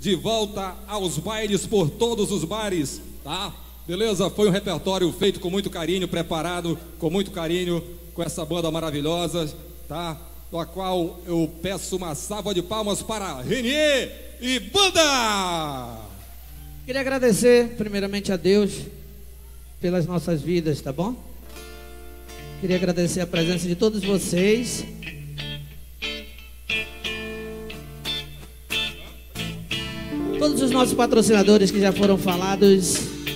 de volta aos bailes por todos os bares, tá? Beleza? Foi um repertório feito com muito carinho, preparado com muito carinho, com essa banda maravilhosa, tá? Da qual eu peço uma salva de palmas para Renier e banda! Queria agradecer primeiramente a Deus pelas nossas vidas, tá bom? Queria agradecer a presença de todos vocês. Todos os nossos patrocinadores que já foram falados.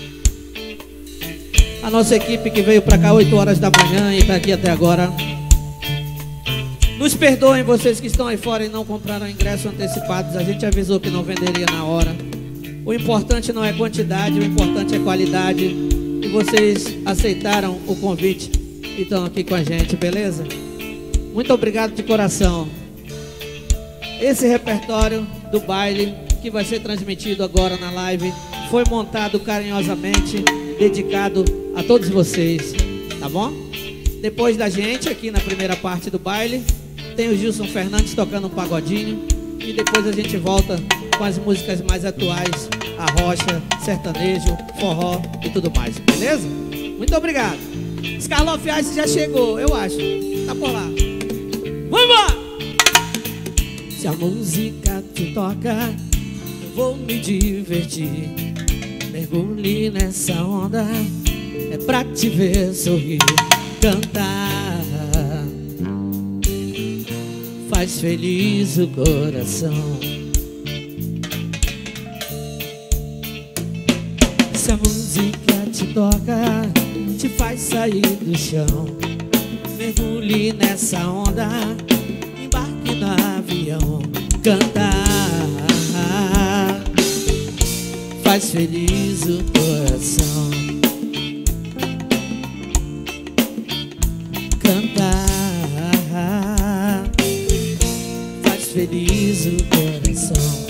A nossa equipe que veio para cá 8 horas da manhã e está aqui até agora. Nos perdoem vocês que estão aí fora e não compraram ingresso antecipados. A gente avisou que não venderia na hora. O importante não é quantidade, o importante é qualidade. E vocês aceitaram o convite e estão aqui com a gente, beleza? Muito obrigado de coração. Esse repertório do baile que vai ser transmitido agora na live foi montado carinhosamente, dedicado a todos vocês, tá bom? Depois da gente, aqui na primeira parte do baile, tem o Gilson Fernandes tocando um pagodinho. E depois a gente volta com as músicas mais atuais, a rocha, sertanejo, forró e tudo mais, beleza? Muito obrigado. Scarloff Ice já chegou, eu acho. Tá por lá. Vamos embora! Se a música te toca, eu vou me divertir. Mergulhe nessa onda, é pra te ver sorrir, cantar. Faz feliz o coração. Se a música te toca, te faz sair do chão. Mergulhe nessa onda, embarque no avião, cantar. Faz feliz o coração. Cantar faz feliz o coração.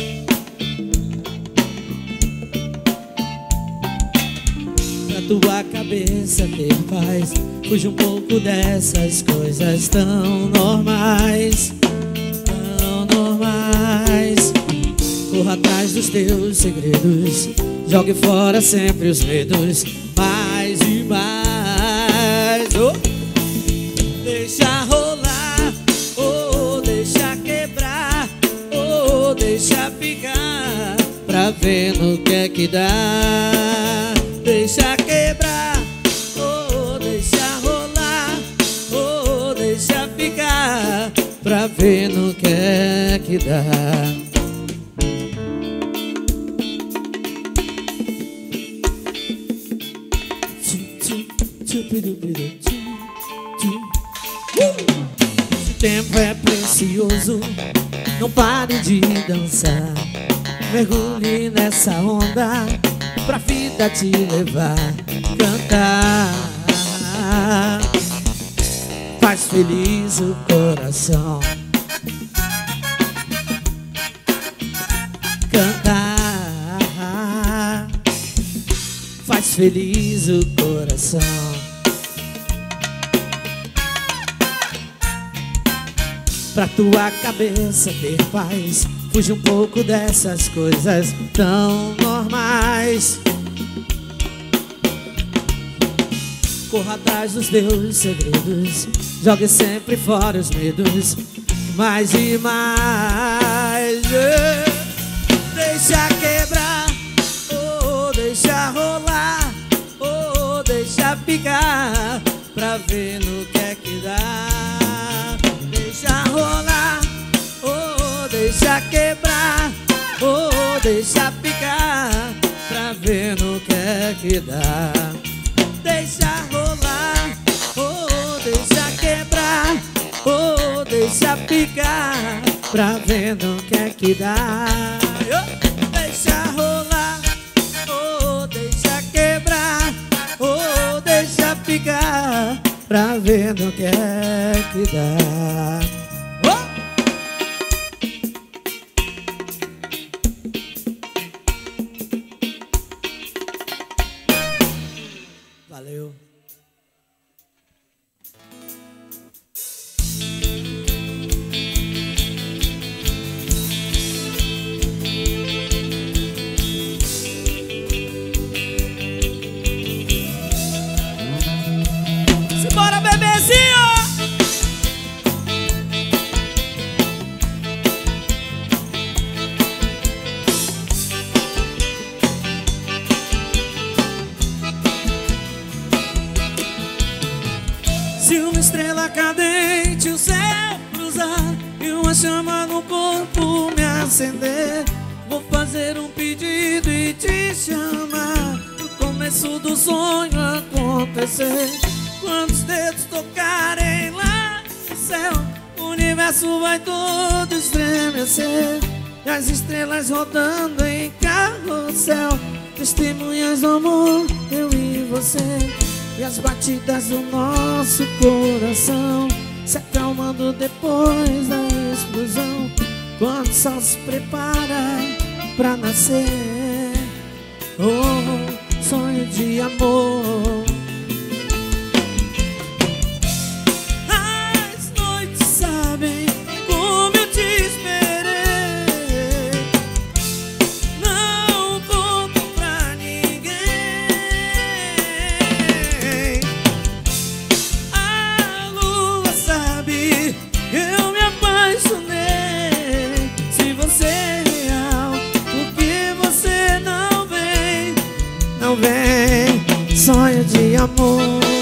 Pra tua cabeça ter paz, fuja um pouco dessas coisas tão normais. Tão normais. Corra atrás dos teus segredos, jogue fora sempre os medos, mais e mais. Oh. Deixa rolar, oh, deixa quebrar, oh, deixa ficar, pra ver no que é que dá. Deixa quebrar, oh, deixa rolar, oh, deixa ficar, pra ver no que é que dá. Esse tempo é precioso, não pare de dançar. Mergulhe nessa onda, pra vida te levar. Cantar faz feliz o coração. Cantar faz feliz o coração. Pra tua cabeça ter paz, fuja um pouco dessas coisas tão normais. Corra atrás dos teus segredos, jogue sempre fora os medos, mais e mais. Deixa quebrar, oh, deixa rolar, oh, deixa ficar, pra ver no que é que dá. Deixa rolar, oh, deixa quebrar, oh, deixa ficar, pra ver no que é que dá. Deixa rolar, oh, deixa quebrar, oh, deixa ficar, pra ver no que é que dá. Deixa rolar, oh, deixa quebrar, oh, deixa ficar, pra ver no que é que dá. Valeu. decadente, o céu cruzar e uma chama no corpo me acender. Vou fazer um pedido e te chamar, no começo do sonho acontecer. Quando os dedos tocarem lá no céu, o universo vai todo estremecer. E as estrelas rodando em carrossel, testemunhas do amor, eu e você. E as batidas do nosso coração se acalmando depois da explosão. Quando o sol se prepara pra nascer. Oh, sonho de amor. As noites sabem como eu te esperei. Não conto pra ninguém. A lua sabe que eu me apaixonei. Se você é real, por que você não vem? Não vem, sonho de amor.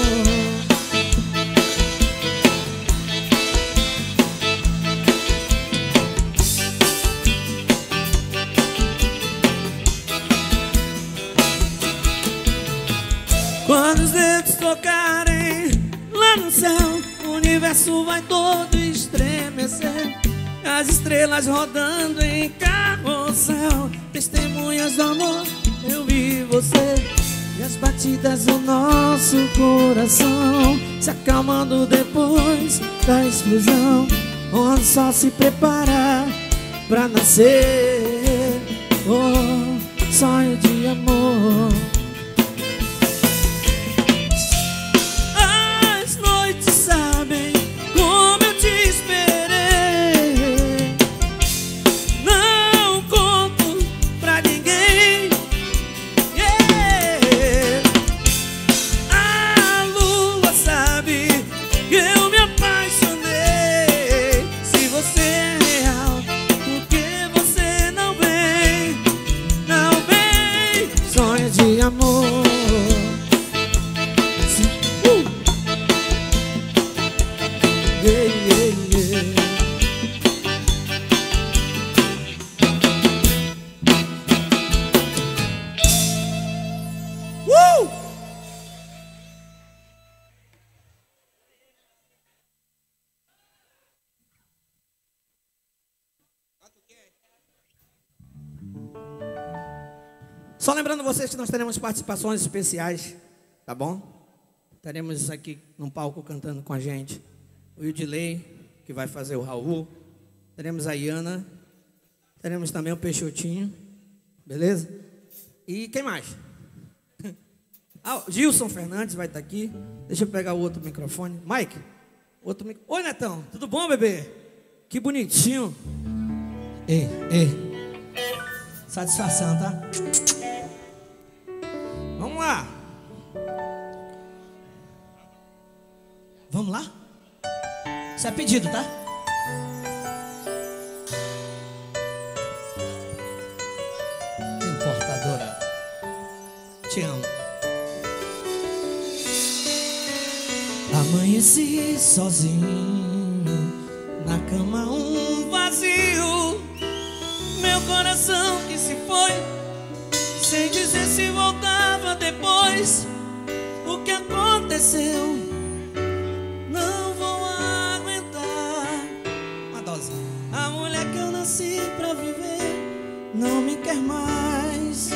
Quando os dedos tocarem lá no céu, o universo vai todo estremecer. As estrelas rodando em carrossel, testemunhas do amor, eu e você. E as batidas do nosso coração se acalmando depois da explosão. Onde o sol se prepara pra nascer. Oh, sonho de amor. As noites sabem como eu te esperei. Não conto pra ninguém. Yeah. A lua sabe que eu me apaixonei. Se você é real, por que você não vem? Não vem, sonho de amor. Yeah, yeah, yeah. Só lembrando vocês que nós teremos participações especiais, tá bom? Teremos aqui num palco cantando com a gente o Ildilei, que vai fazer o Raul. Teremos a Iana. Teremos também o Peixotinho. Beleza? E quem mais? Ah, o Gilson Fernandes vai estar aqui. Deixa eu pegar o outro microfone. Mike, outro microfone. Oi, Netão. Tudo bom, bebê? Que bonitinho. Ei, ei. Satisfação, tá? Vamos lá. Vamos lá? Isso é pedido, tá? Importadora, te amo. Amanheci sozinho, na cama um vazio. Meu coração que se foi, sem dizer se voltava depois. O que aconteceu? Não vou aguentar. Uma dose. A mulher que eu nasci pra viver não me quer mais.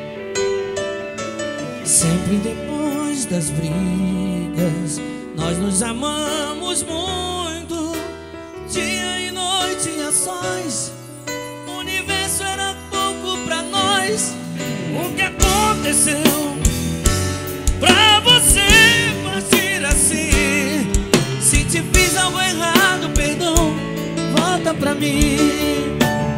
Sempre depois das brigas, nós nos amamos muito. Dia e noite a sós, o universo era pouco pra nós. O que aconteceu pra você partir assim? Se te fiz algo errado, perdão, volta pra mim.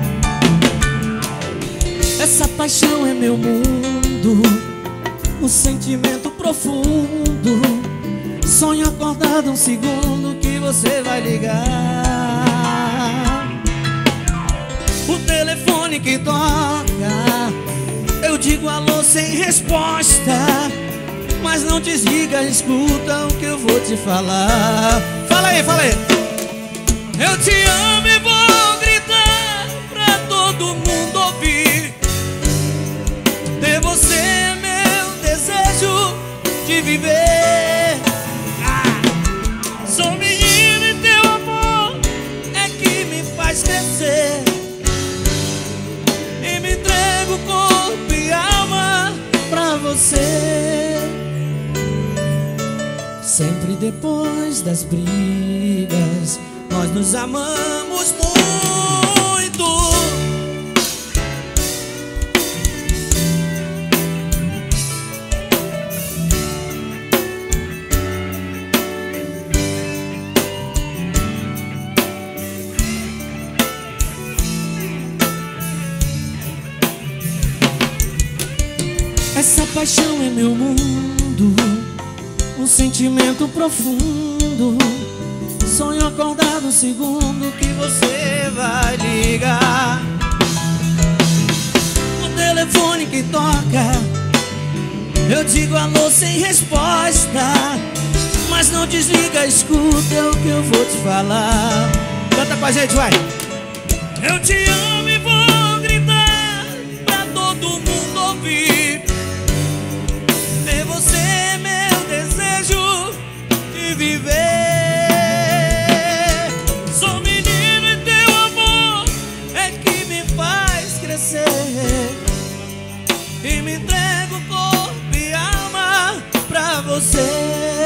Essa paixão é meu mundo, um sentimento profundo. Sonho acordado um segundo que você vai ligar. O telefone que toca, eu digo alô sem resposta. Mas não desliga, escuta o que eu vou te falar. Fala aí, fala aí. Eu te amo e vou gritar pra todo mundo ouvir. Ter você é meu desejo de viver. Sou menino e teu amor é que me faz crescer. E me entrego corpo e alma pra você. Sempre depois das brigas nós nos amamos muito. Essa paixão é meu mundo, um sentimento profundo. Sonho acordado no segundo que você vai ligar. O telefone que toca, eu digo alô sem resposta. Mas não desliga, escuta o que eu vou te falar. Canta com a gente, vai. Eu te amo e vou gritar pra todo mundo ouvir. Ter você é meu desejo de viver. E me entrego corpo e alma pra você.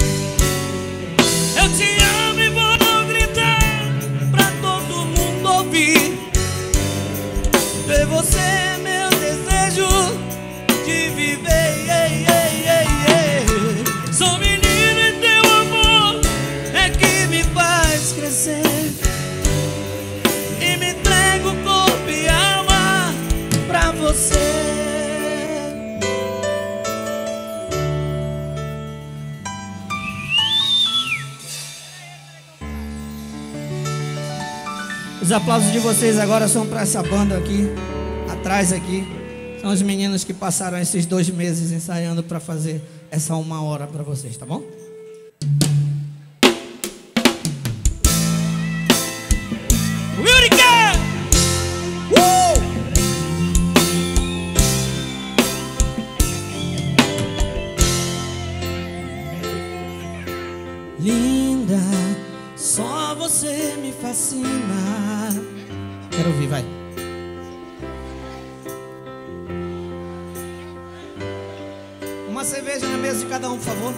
Eu te amo e vou gritar pra todo mundo ouvir. Ter você é meu desejo de viver. Sou menino e teu amor é que me faz crescer. E me entrego corpo e alma pra você. Os aplausos de vocês agora são para essa banda aqui, atrás aqui. São os meninos que passaram esses 2 meses ensaiando para fazer essa 1 hora para vocês, tá bom? Linda, só você me fascina. Quero ouvir, vai. Uma cerveja na mesa de cada um, por favor.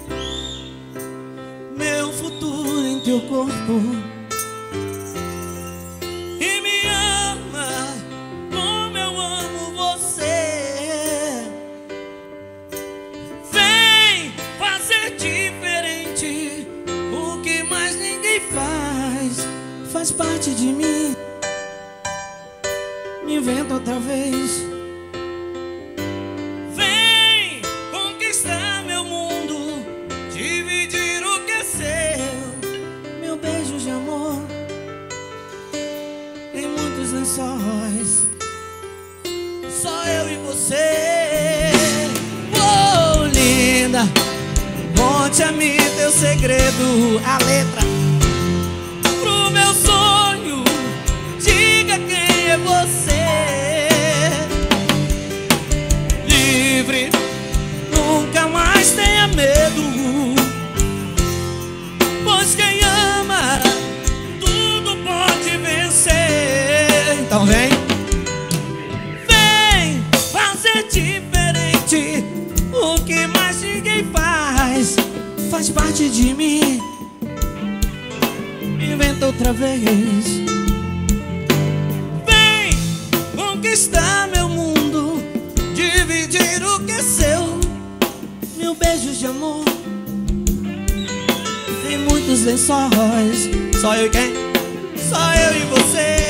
Meu futuro em teu corpo. E me ama como eu amo você. Vem fazer diferente. O que mais ninguém faz parte de mim. Me inventa outra vez. Vem conquistar meu mundo, dividir o que é seu. Meu beijo de amor em muitos lençóis. Só eu e você. Oh, linda, conte a mim teu segredo. A letra pro meu sonho, diga quem é você. Livre, nunca mais tenha medo, pois quem ama tudo pode vencer. Então vem, vem fazer diferente. O que mais ninguém faz parte de mim. Inventa outra vez. Vem conquistar meu mundo, dividir o que é seu. Mil beijos de amor em muitos lençóis. Só eu e quem? Só eu e você.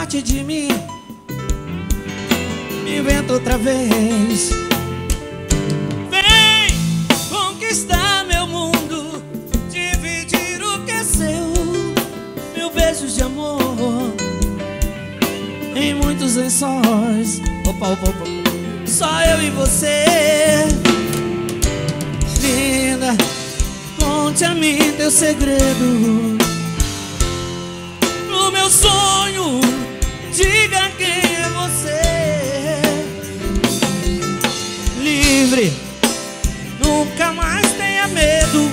parte de mim. Me inventa outra vez. Vem conquistar meu mundo, dividir o que é seu. Mil beijos de amor em muitos lençóis. Opa, opa, opa. Só eu e você. Linda, conte a mim teu segredo. No meu sonho, diga quem é você. Livre, nunca mais tenha medo,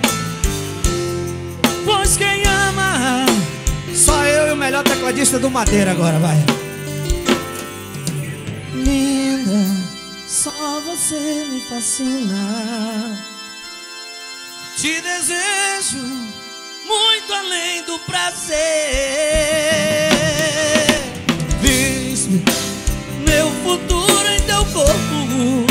pois quem ama, só eu e o melhor tecladista do Madeira agora, vai. Linda, só você me fascina. Te desejo muito além do prazer. Diz-me meu futuro em teu corpo,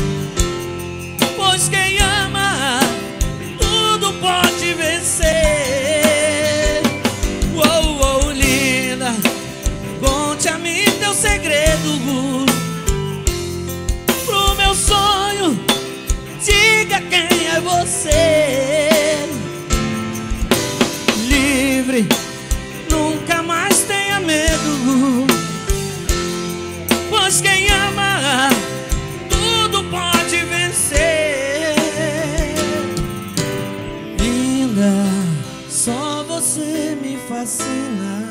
pois quem ama tudo pode vencer. Uou, uou, linda, conte a mim teu segredo. Pro meu sonho, diga quem é você. Livre, nunca mais tenha medo, pois quem ama tudo pode vencer. Linda, só você me fascina.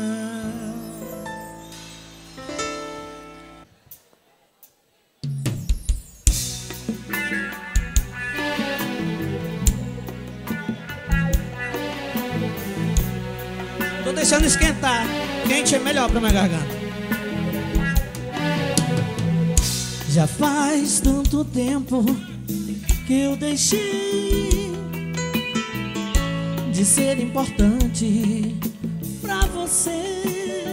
Tô deixando esquentar. Quente é melhor pra minha garganta. Já faz tanto tempo que eu deixei de ser importante pra você.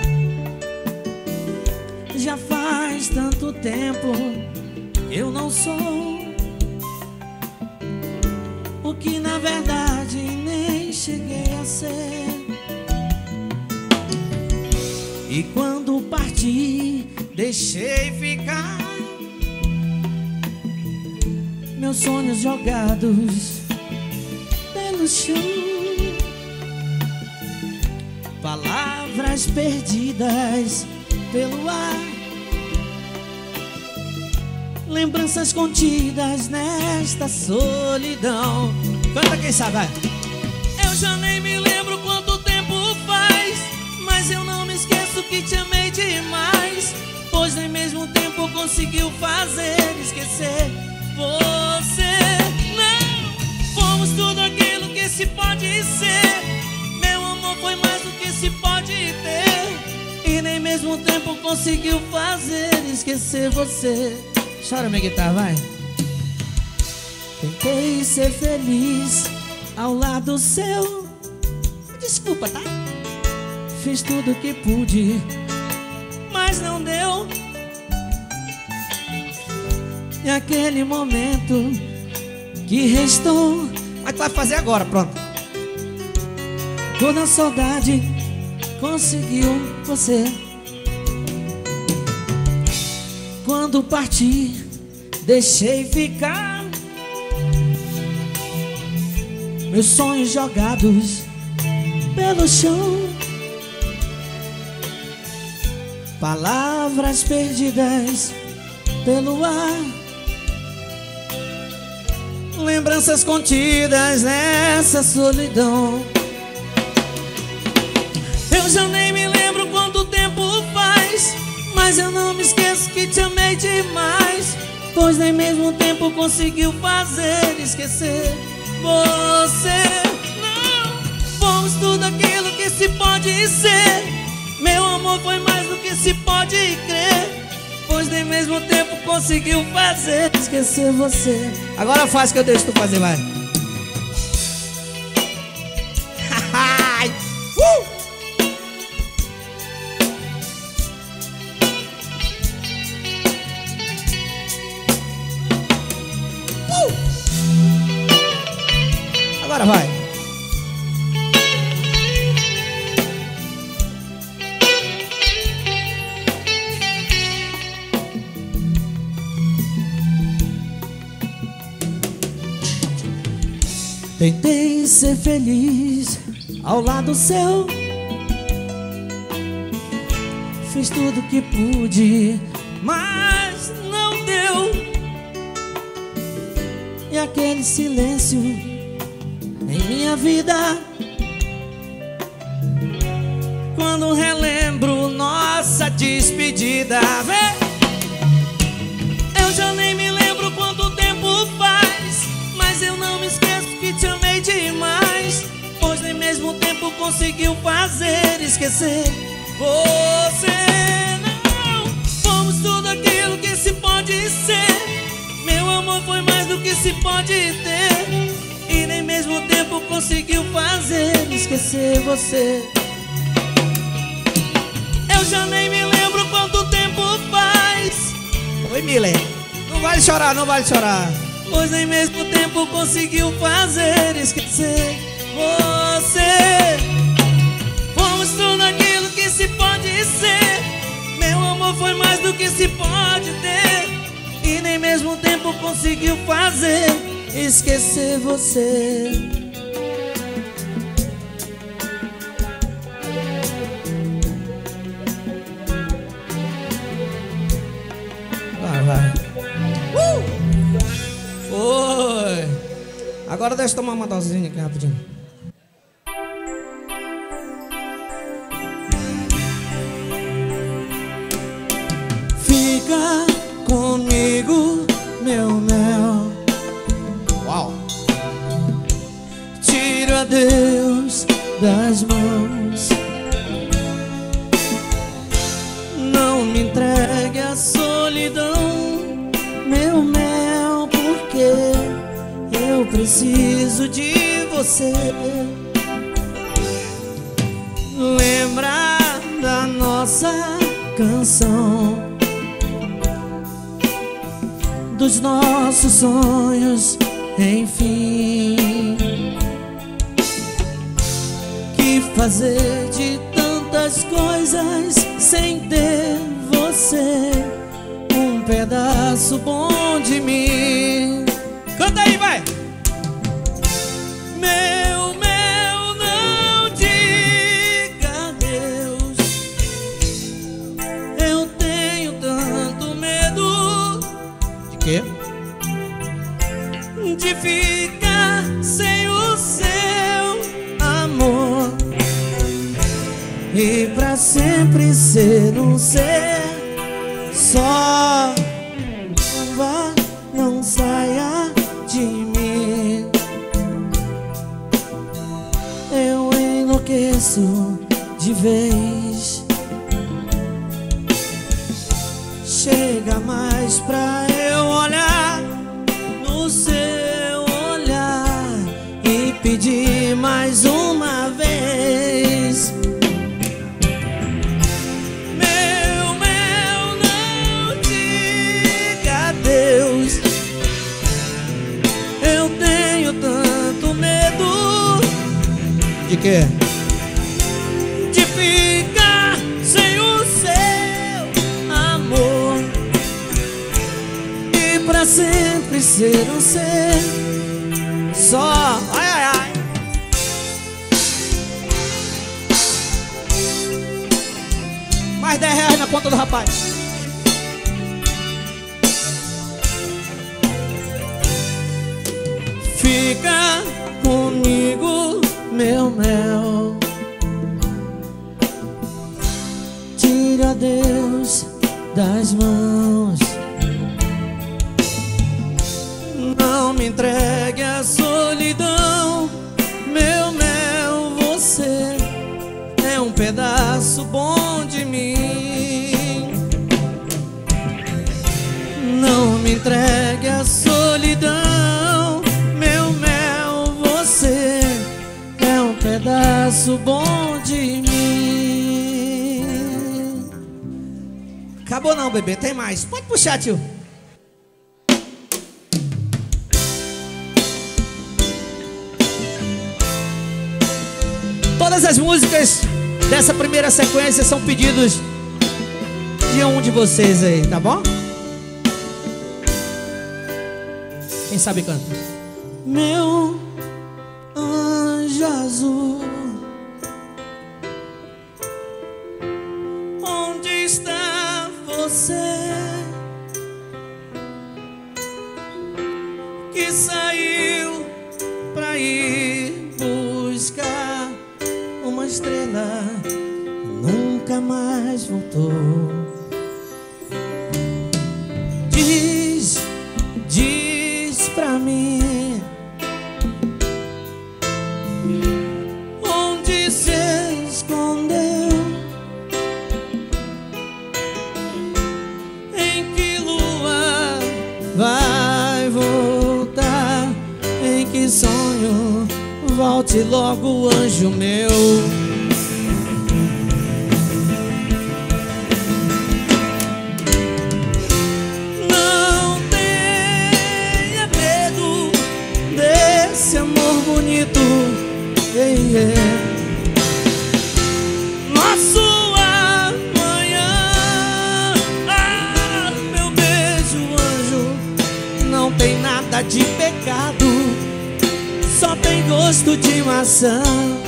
Já faz tanto tempo que eu não sou o que na verdade nem cheguei a ser. E quando parti, deixei ficar meus sonhos jogados pelo chão, palavras perdidas pelo ar, lembranças contidas nesta solidão. Canta quem sabe, vai. Eu já nem me lembro quanto tempo faz, mas eu não me esqueço que te amei demais, pois nem mesmo o tempo conseguiu fazer esquecer você. Não, fomos tudo aquilo que se pode ser. Meu amor foi mais do que se pode ter, e nem mesmo o tempo conseguiu fazer esquecer você. Chora minha guitarra, vai. Tentei ser feliz ao lado seu. Desculpa, tá? Fiz tudo que pude, mas não deu. E aquele momento que restou, mas tu vai fazer agora, pronto. Toda a saudade conseguiu você. Quando parti, deixei ficar meus sonhos jogados pelo chão, palavras perdidas pelo ar, lembranças contidas nessa solidão. Eu já nem me lembro quanto tempo faz, mas eu não me esqueço que te amei demais, pois nem mesmo o tempo conseguiu fazer esquecer você. Não, fomos tudo aquilo que se pode ser. Meu amor foi mais do que se pode crer, pois nem mesmo o tempo conseguiu fazer esquecer você. Agora faz que eu deixo tu fazer, vai. Agora vai. Tentei ser feliz ao lado seu, fiz tudo que pude, mas não deu. E aquele silêncio em minha vida, quando relembro nossa despedida, eu já nem me lembro quanto tempo faz, mas eu não me esqueço que te amei demais, pois nem mesmo o tempo conseguiu fazer esquecer você. Não fomos tudo aquilo que se pode ser, meu amor foi mais do que se pode ter, e nem mesmo o tempo conseguiu fazer esquecer você. Eu já nem me lembro quanto tempo faz. Oi, Miller, não vale chorar, não vale chorar, pois nem mesmo o tempo conseguiu fazer esquecer você. Fomos tudo aquilo que se pode ser, meu amor foi mais do que se pode ter, e nem mesmo o tempo conseguiu fazer esquecer você. Vai. Oi. Agora deixa eu tomar uma dosinha aqui rapidinho. Fica comigo, meu mel. Uau. Tira Deus das mãos. Não me entregue a solidão, meu mel, porque eu preciso de você. Lembra da nossa canção, dos nossos sonhos, enfim. Que fazer de tantas coisas sem ter você, um pedaço bom de mim. Canta aí, vai! Meu mel, não diga adeus, eu tenho tanto medo. De quê? De ficar sem o seu amor e pra sempre ser um ser só. Vá, não saia de mim, eu enlouqueço de vez. Chega mais pra eu olhar no seu olhar e pedir mais uma vez. Meu mel, não diga adeus, eu tenho tanto medo. De quê? De ficar sem o seu amor e pra sempre ser um ser só. Ai, ai, ai. Mais R$10 na conta do rapaz. Fica comigo, meu mel. Tira Deus das mãos. Não me entregue a solidão, meu mel, você é um pedaço bom de mim. Não me entregue a solidão, meu mel, você é um pedaço bom de mim. Acabou não, bebê, tem mais. Pode puxar, tio. Todas as músicas dessa primeira sequência são pedidos de um de vocês aí, tá bom? Quem sabe canta. Meu azul. Onde está você que saiu pra ir buscar uma estrela, nunca mais voltou? Diz pra mim, onde se escondeu? Em que lua vai voltar? Em que sonho? Volte logo, anjo meu. Não tenha medo desse amor bonito. Nosso amanhã. Ah, meu beijo, anjo, não tem nada de pecado, só tem gosto de maçã.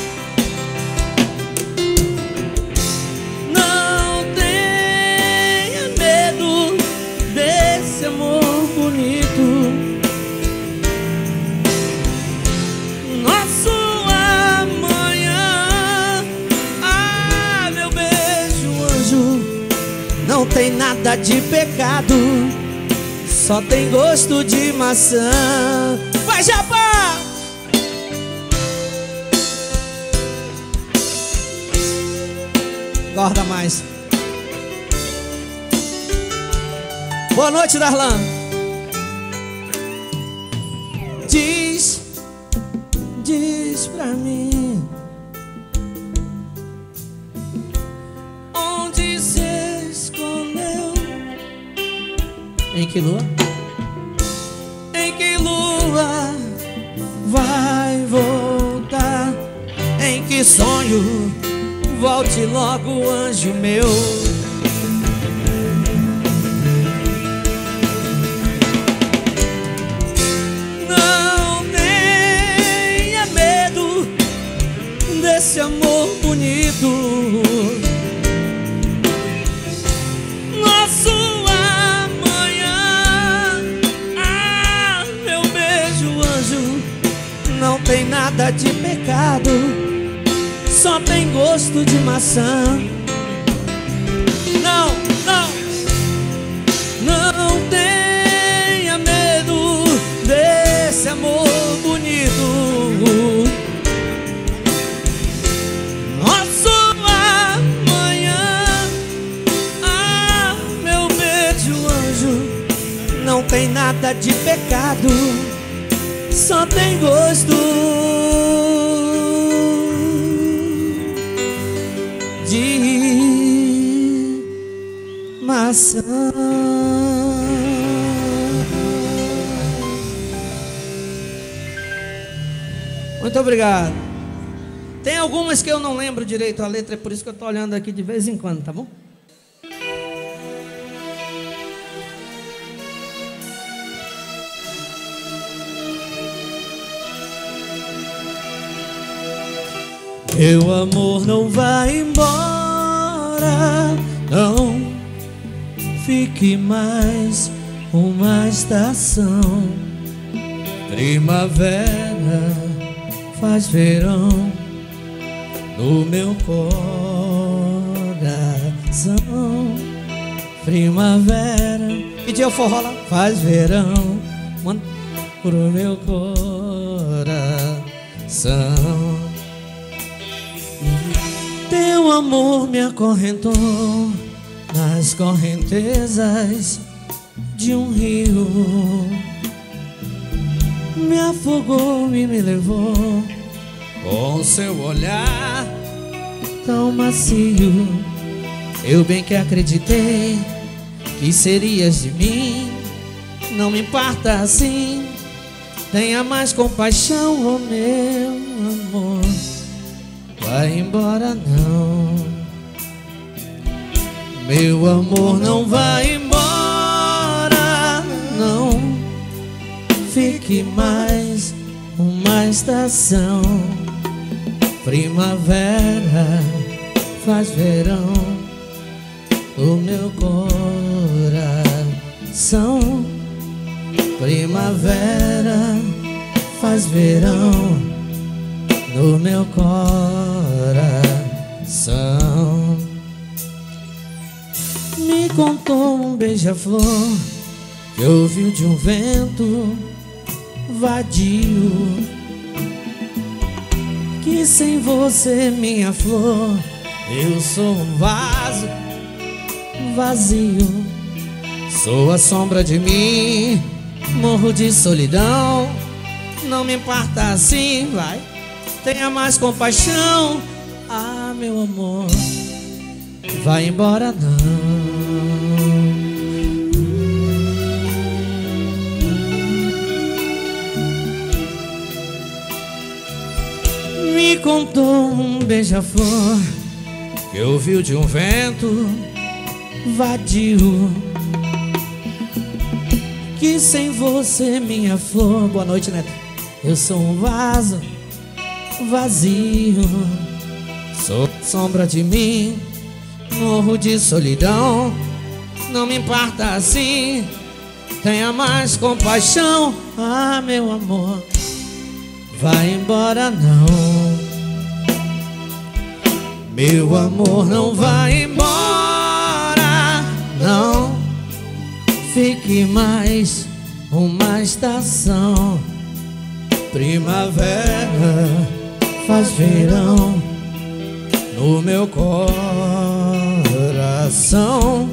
Não tenha medo desse amor bonito. Nosso amanhã. Ah, meu beijo, anjo, não tem nada de pecado, só tem gosto de maçã. Vai, Japá! Gorda mais. Boa noite, Darlan. Diz pra mim, onde se escondeu? Em que lua? Em que lua vai voltar? Em que sonho? Volte logo, anjo meu. Não tenha medo desse amor bonito. Nosso amanhã. Ah, meu beijo, anjo, não tem nada de pecado, só tem gosto de maçã. Não, não, não tenha medo desse amor bonito. Nosso amanhã. Ah, meu beijo, anjo, não tem nada de pecado, só tem gosto de maçã. Muito obrigado. Tem algumas que eu não lembro direito a letra, é por isso que eu tô olhando aqui de vez em quando, tá bom? Meu amor não vai embora, não fique mais uma estação. Primavera faz verão no meu coração. Primavera, que dia o forró lá? Faz verão pro meu coração. Teu amor me acorrentou nas correntezas de um rio, me afogou e me levou com seu olhar tão macio. Eu bem que acreditei que serias de mim, não me parta assim, tenha mais compaixão, oh meu amor. Vai embora não, meu amor não vai embora não, fique mais uma estação. Primavera faz verão no meu coração. Primavera faz verão no meu coração. Me contou um beija-flor que ouviu de um vento vadio, que sem você, minha flor, eu sou um vaso vazio. Sou a sombra de mim, morro de solidão. Não me parta assim, vai, tenha mais compaixão. Ah, meu amor, vai embora não. Me contou um beija-flor que ouviu de um vento vadio, que sem você, minha flor, boa noite, Neto, eu sou um vaso vazio. Sou sombra de mim, morro de solidão. Não me parta assim, tenha mais compaixão. Ah, meu amor, vai embora não. Meu amor, não vai embora não. Fique mais uma estação. Primavera faz verão no meu coração.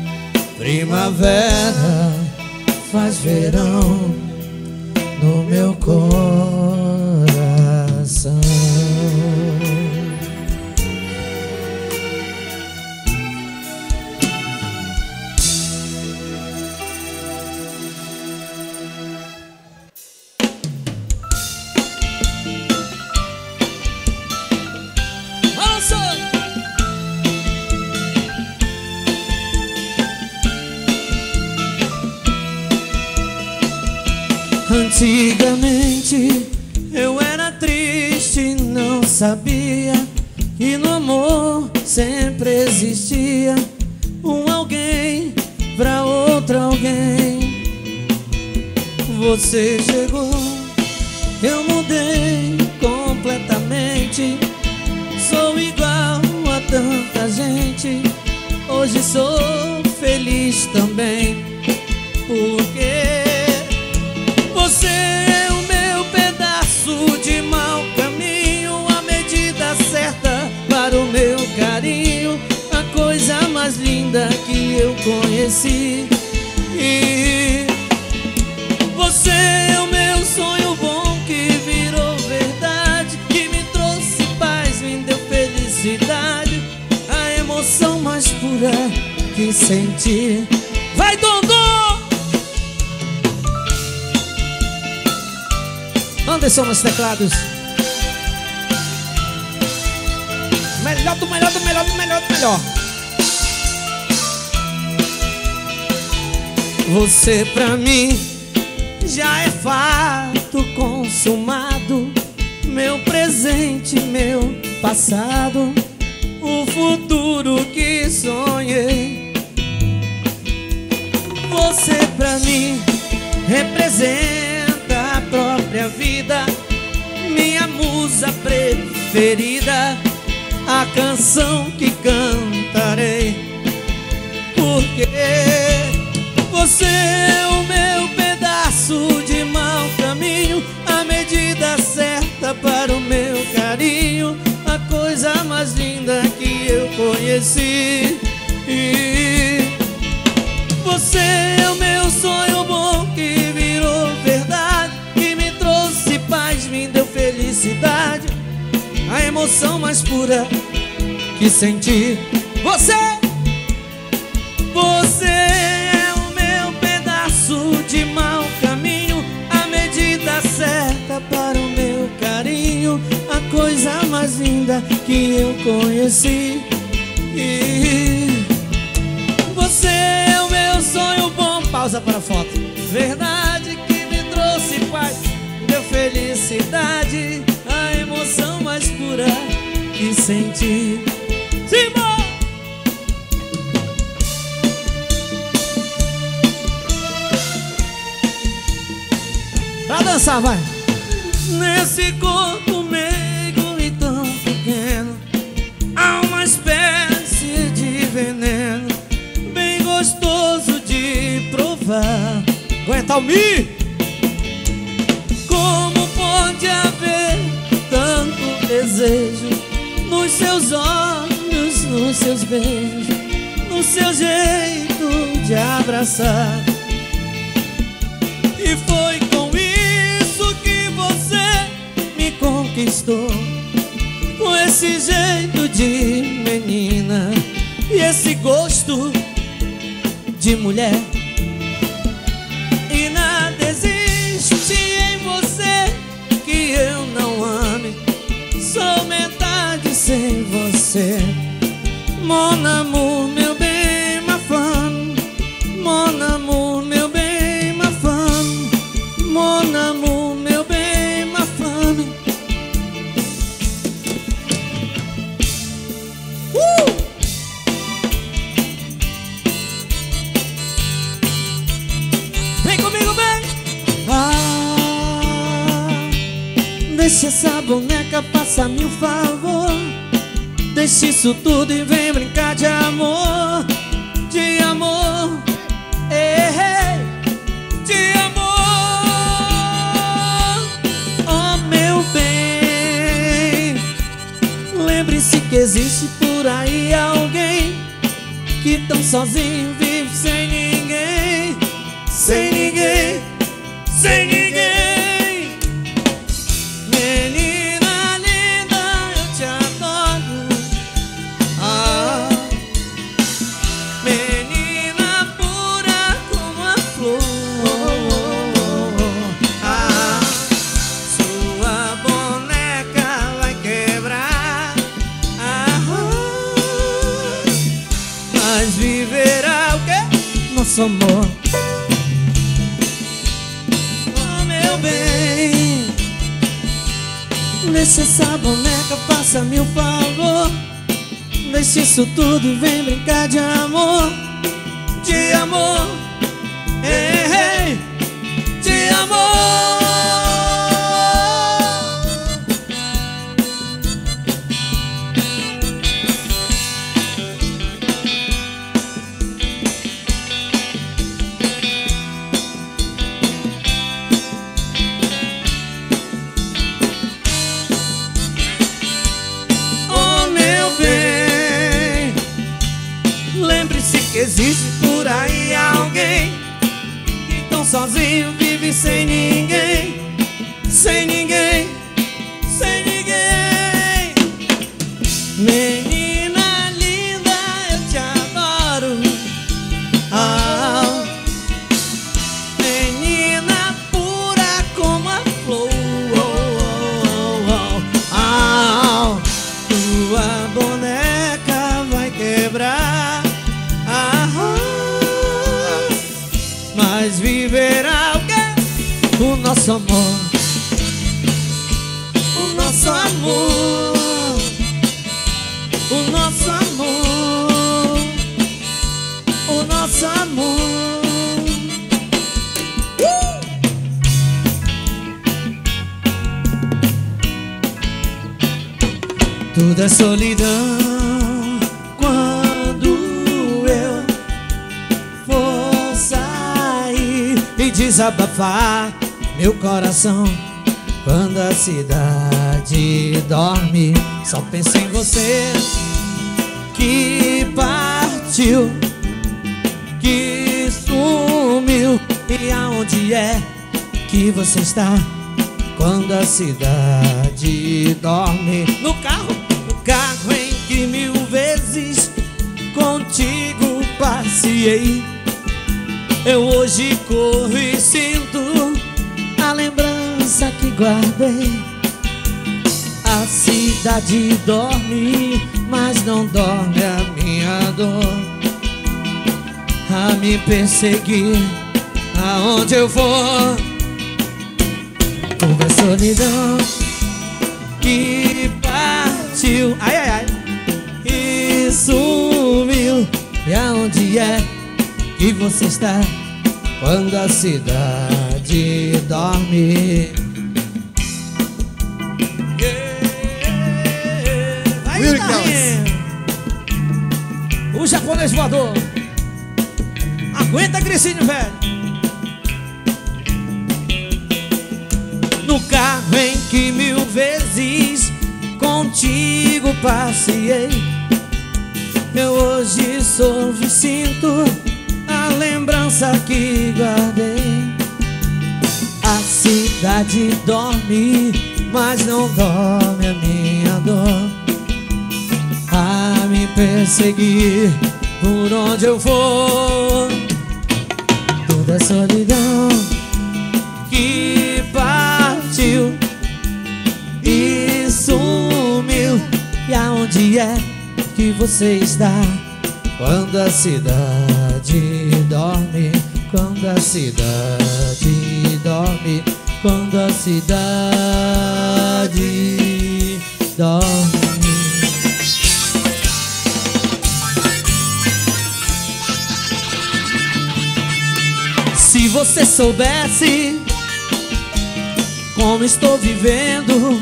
Primavera faz verão no meu coração. Antigamente eu era triste, não sabia que no amor sempre existia um alguém pra outro alguém. Você chegou, eu mudei completamente. Sou igual a tanta gente, hoje sou feliz também. Porque você é o meu pedaço de mau caminho, a medida certa para o meu carinho, a coisa mais linda que eu conheci. E você é o meu sonho bom que virou verdade, que me trouxe paz, me deu felicidade, a emoção mais pura que senti. Vai, Dondô! Anderson nos teclados. Melhor do melhor do melhor do melhor do melhor. Você pra mim já é fato consumado, meu presente, meu passado, o futuro que sonhei. Você pra mim representa a própria vida, minha musa preferida, a canção que cantarei. Porque você é o meu pedaço de mau caminho, a medida certa para o meu carinho, a coisa mais linda que eu conheci. E você é o meu sonho bom que virou verdade, que me trouxe paz, me deu felicidade, a emoção mais pura que senti. Você é o meu pedaço de mau caminho, a medida certa para o meu carinho, a coisa mais linda que eu conheci. E você é o meu sonho bom, pausa para a foto, verdade, que me trouxe paz, me deu felicidade, a emoção mais pura sentir. Simão! Pra dançar, vai! Nesse corpo meigo e tão pequeno há uma espécie de veneno bem gostoso de provar. Aguenta o Mi! Como pode haver tanto desejo nos seus olhos, nos seus beijos, no seu jeito de abraçar? E foi com isso que você me conquistou, com esse jeito de menina e esse gosto de mulher. E nada existe em você que eu não ame, sou metade sem você. Mon amour, meu bem, ma femme. Mon amour, meu bem, ma femme. Mon amour, meu bem, ma femme. Vem comigo, vem! Deixa essa boneca, faça-me um favor. Deixa isso tudo e vem brincar de amor. De amor, de amor. Oh, meu bem, lembre-se que existe por aí alguém que tão sozinho vive sem ninguém. Sem ninguém, sem ninguém. Menina linda, eu te adoro. Ah, menina pura como a flor. Ah, sua boneca vai quebrar. Ah, mas viverá o quê? Nosso amor. Bem, deixa essa boneca, faça-me um favor. Deixa isso tudo e vem brincar de amor. De amor, de amor. Existe por aí alguém que tão sozinho vive sem ninguém. Sem ninguém, sem ninguém. Menina linda, eu te adoro. Ah, menina pura como a flor. Ah, tua boneca vai quebrar. Mas viverá o quê? O nosso amor. O nosso amor. O nosso amor. O nosso amor. Tudo é solidão quando eu for sair e desabafar meu coração. Quando a cidade dorme, só penso em você que partiu, que sumiu. E aonde é que você está quando a cidade dorme? No carro em que 1000 vezes contigo passeei. Eu hoje corro e sinto a lembrança que guardei. A cidade dorme, mas não dorme a minha dor, a me perseguir aonde eu for. Tudo é solidão que partiu, partiu, ai, ai, ai, e sumiu. E aonde é que você está quando a cidade dorme? Vai daí. O japonês voador. Aguenta, Gricinho, velho. No carro em que 1000 vezes contigo passeei, eu hoje sorvo e sinto a lembrança que guardei. A cidade dorme, mas não dorme a minha dor, a me perseguir por onde eu for. Toda a solidão que partiu e sumiu. E aonde é que você está quando a cidade dorme? Quando a cidade dorme, quando a cidade dorme. Se você soubesse como estou vivendo,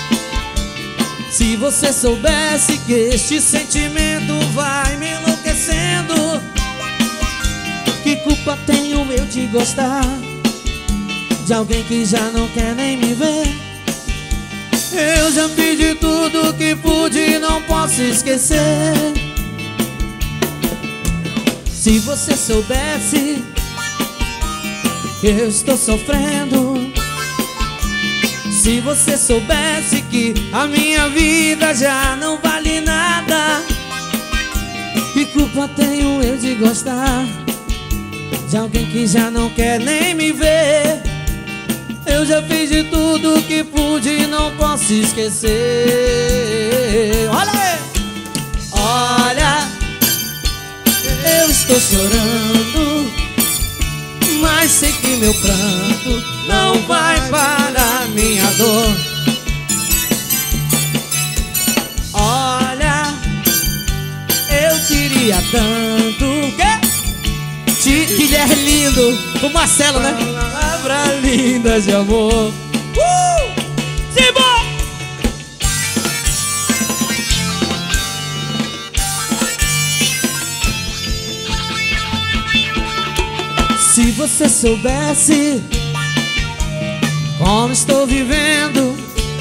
se você soubesse que este sentimento vai me enlouquecendo, que culpa tenho eu de gostar de alguém que já não quer nem me ver? Eu já fiz de tudo que pude e não posso esquecer. Se você soubesse que eu estou sofrendo, se você soubesse que a minha vida já não vale nada, que culpa tenho eu de gostar de alguém que já não quer nem me ver? Eu já fiz de tudo que pude e não posso esquecer. Olha aí! Olha, eu estou chorando, mas sei que meu pranto não vai parar minha dor. Olha, eu queria tanto que é lindo, o Marcelo, né? Palavras lindas de amor. Simba! Se você soubesse como estou vivendo,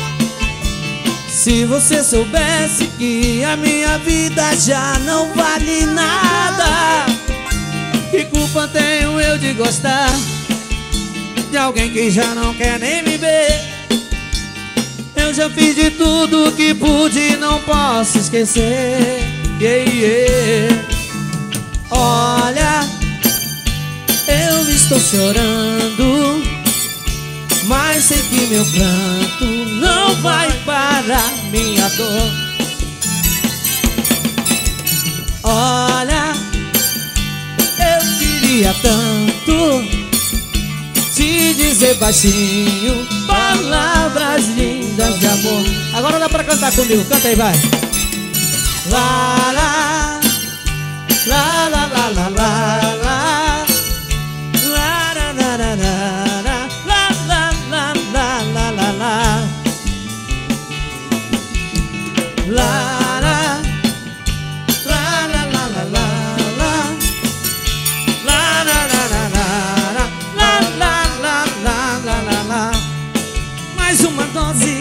se você soubesse que a minha vida já não vale nada, que culpa tenho eu de gostar de alguém que já não quer nem me ver? Eu já fiz de tudo que pude e não posso esquecer. Olha, eu estou chorando, mas sei que meu pranto não vai parar minha dor. Olha, eu queria tanto te dizer baixinho palavras lindas de amor. Agora dá pra cantar comigo, canta aí, vai. Lá, lá, lá, lá, lá, lá, lá, lá. Mais uma dose.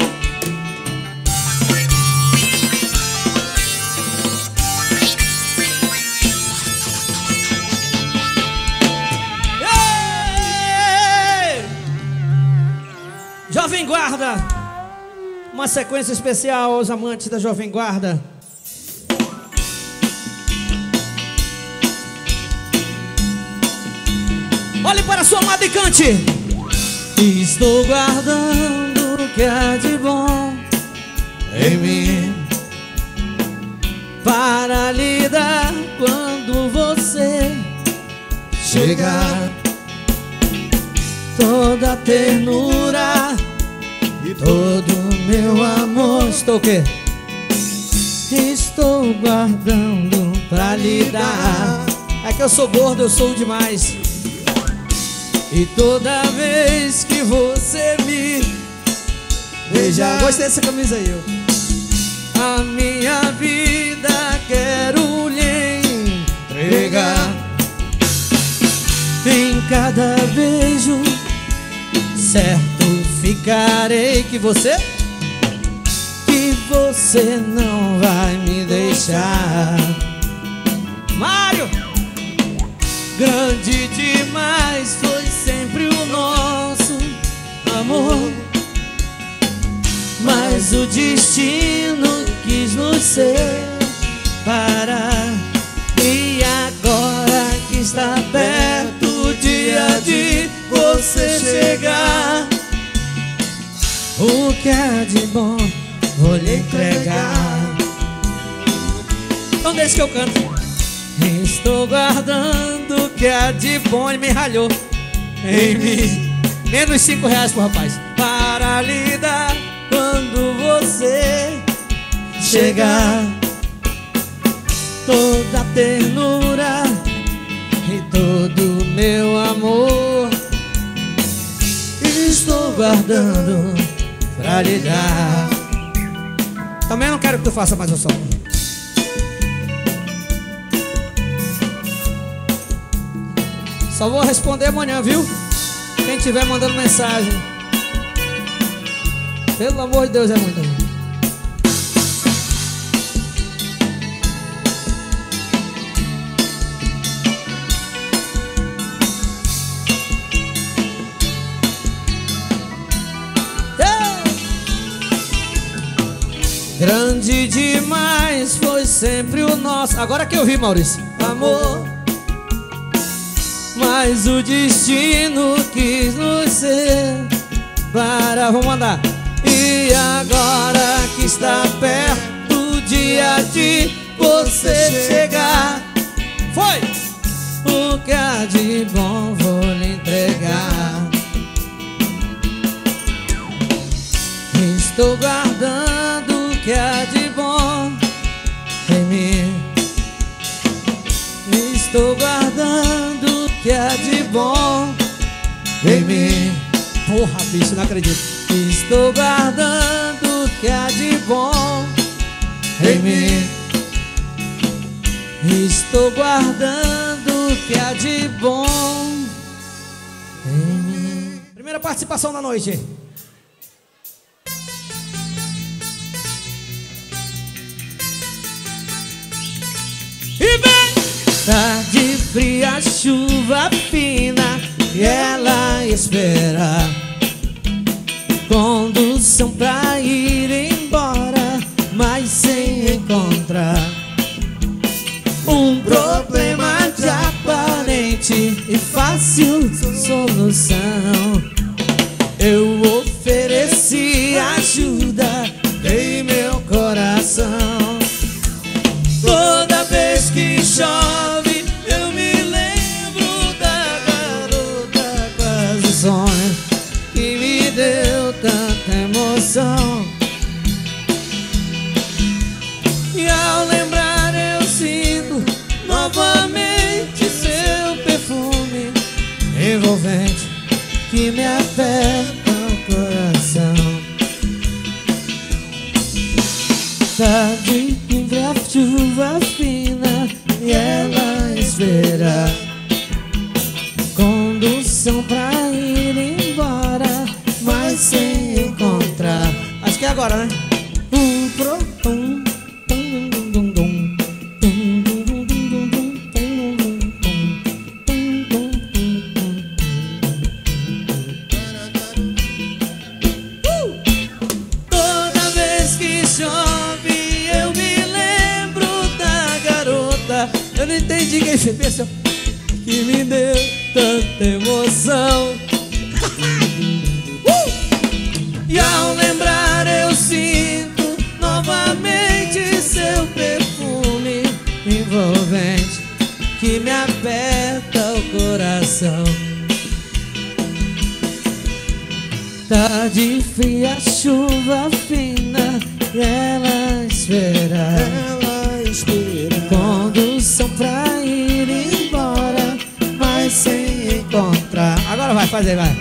Jovem Guarda, uma sequência especial aos amantes da Jovem Guarda. Olhe para sua amada e cante. Estou guardando o que há de bom em mim para lhe dar quando você chegar. Toda a ternura e todo meu amor. Estou o quê? estou guardando pra lhe dar. É que eu sou gordo, eu sou demais. E toda vez que você me beija, gostei dessa camisa aí, ó. A minha vida quero lhe entregar. Em cada beijo certo ficarei que você não vai me deixar. Mário! Grande demais foi sempre o nosso amor, mas o destino quis nos separar. E agora que está perto o dia de você chegar, o que é de bom vou lhe entregar. Então deixa que eu canto. Estou guardando o que é de bom. Ele me ralhou em mim. Menos R$5 pro rapaz. Para lhe dar quando você chegar. Toda a ternura e todo meu amor estou guardando pra lhe dar. Também não quero que tu faça mais um som. Só vou responder amanhã, viu? Quem tiver mandando mensagem. Pelo amor de Deus, é muito. Grande demais foi sempre o nosso. Agora que eu vi, Maurício. Amor, mas o destino quis nos separar. Vamos mandar. E agora que está perto o dia de você chegar, foi! O que há de bom vou lhe entregar. Estou guardando o que há de bom em mim. Estou guardando o que há de bom em mim. Porra, bicho, não acredito. Estou guardando o que há de bom em mim. Estou guardando o que há de bom em mim. Primeira participação da noite. E vem! Tarde fria, chuva fina, e ela espera condução pra ir embora, mas sem encontrar um problema de aparente e fácil solução. Eu ofereci ajuda, dei meu coração. Toda vez que chove, eu me lembro da garota quase sonho, que me deu tanta emoção. E ao lembrar eu sinto novamente seu perfume envolvente, que me aperta o coração. Tarde fria, chuva fina, e ela espera condução pra ir embora, mas sem encontrar. Acho que é agora, né? Toda vez que chove eu me lembro da garota. Eu não entendi quem você pensou, que me deu tanta emoção. E ao lembrar eu sinto novamente seu perfume envolvente, que me aperta o coração. Tarde fria, chuva fina, e ela espera, ela espera. condução pra ir embora, mas sem encontrar. Agora vai, fazer, vai.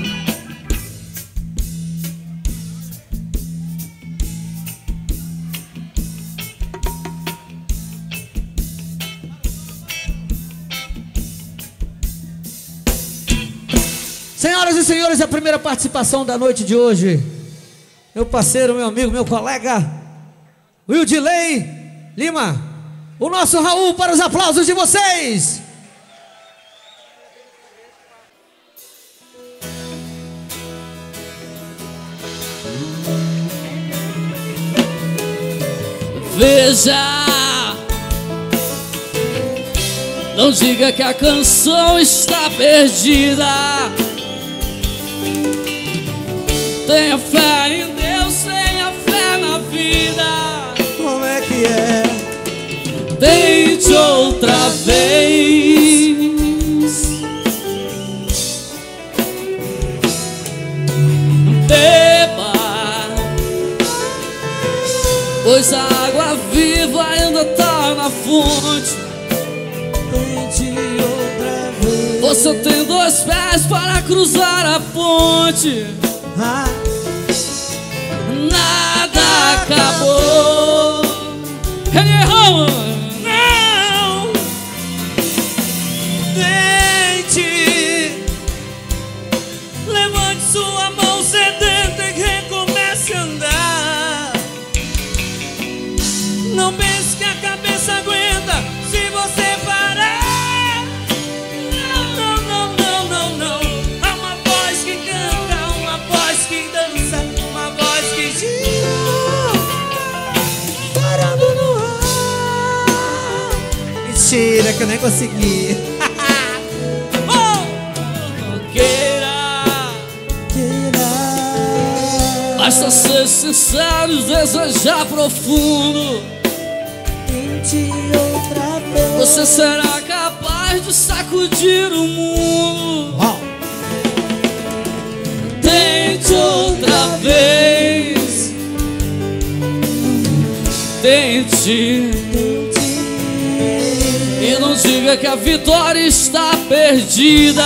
Senhoras e senhores, a primeira participação da noite de hoje. Meu parceiro, meu amigo, meu colega Wildilei Lima. O nosso Raul, para os aplausos de vocês. Veja, não diga que a canção está perdida. Tenha fé em Deus, tenha fé na vida. Como é que é? Tente outra vez. Beba, pois a água viva ainda tá na fonte. Tente outra vez. Você tem dois pés para cruzar a ponte. Ah, Nada acabou. Não. tente. Levante sua mão sedenta e recomece a andar. Não pense que a cabeça aguenta se você parar. Não, não, não, não, não. Há uma voz que canta, uma voz que dança, uma voz que gira, parando no ar. Mentira, que eu nem consegui. Basta ser sincero e desejar profundo. Tente outra vez. Você será capaz de sacudir o mundo. Tente outra vez. Tente. E não diga que a vitória está perdida.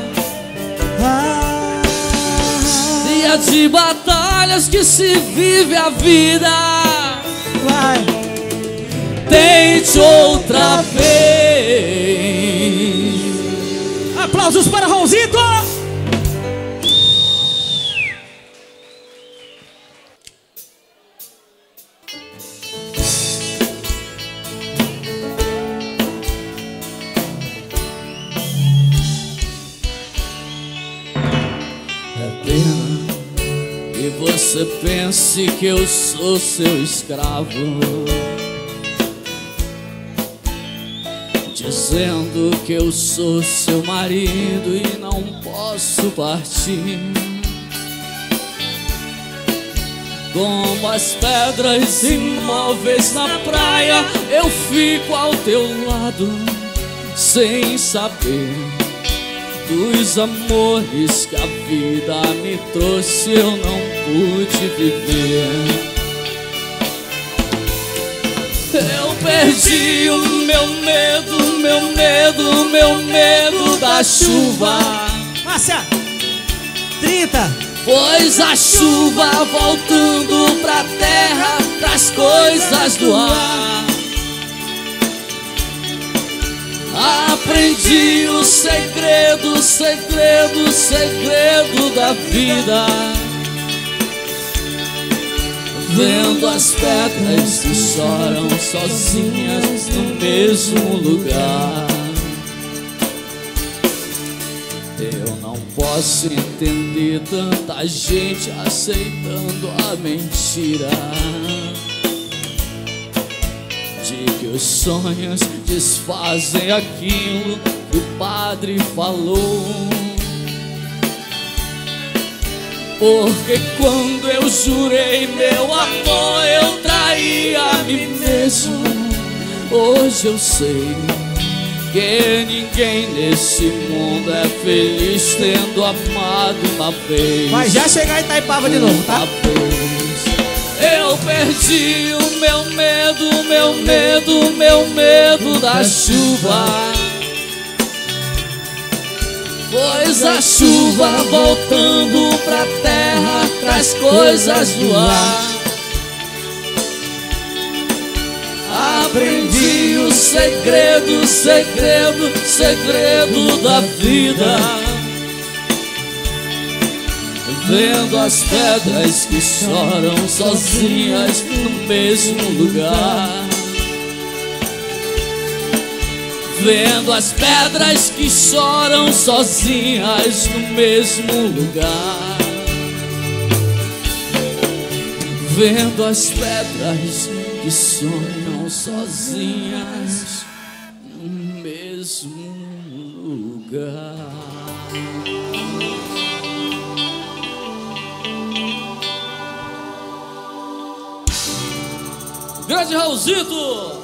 Dia de batalhas que se vive a vida. Vai. Tente outra vez. Aplausos para Raulzito. E você pense que eu sou seu escravo, dizendo que eu sou seu marido e não posso partir. Como as pedras imóveis na praia, eu fico ao teu lado, sem saber dos amores que a vida me trouxe, eu não pude viver. Eu perdi o meu medo, meu medo, meu medo da chuva. Márcia, 30. Pois a chuva voltando pra terra traz coisas do ar. Aprendi o segredo, segredo, segredo da vida, vendo as pedras que choram sozinhas no mesmo lugar. Eu não posso entender tanta gente aceitando a mentira de que os sonhos desfazem aquilo que o padre falou. Porque quando eu jurei meu amor, eu traí a mim mesmo. Hoje eu sei que ninguém nesse mundo é feliz tendo amado uma vez. Vai já chegar em Itaipava de novo, tá? Uma vez. Eu perdi o meu medo, meu medo, meu medo da chuva. Pois a chuva voltando pra terra traz coisas do ar. Aprendi o segredo, segredo, segredo da vida. Vendo as pedras que choram sozinhas no mesmo lugar. Vendo as pedras que choram sozinhas no mesmo lugar. Vendo as pedras que sonham sozinhas no mesmo lugar. Grande Raulzito!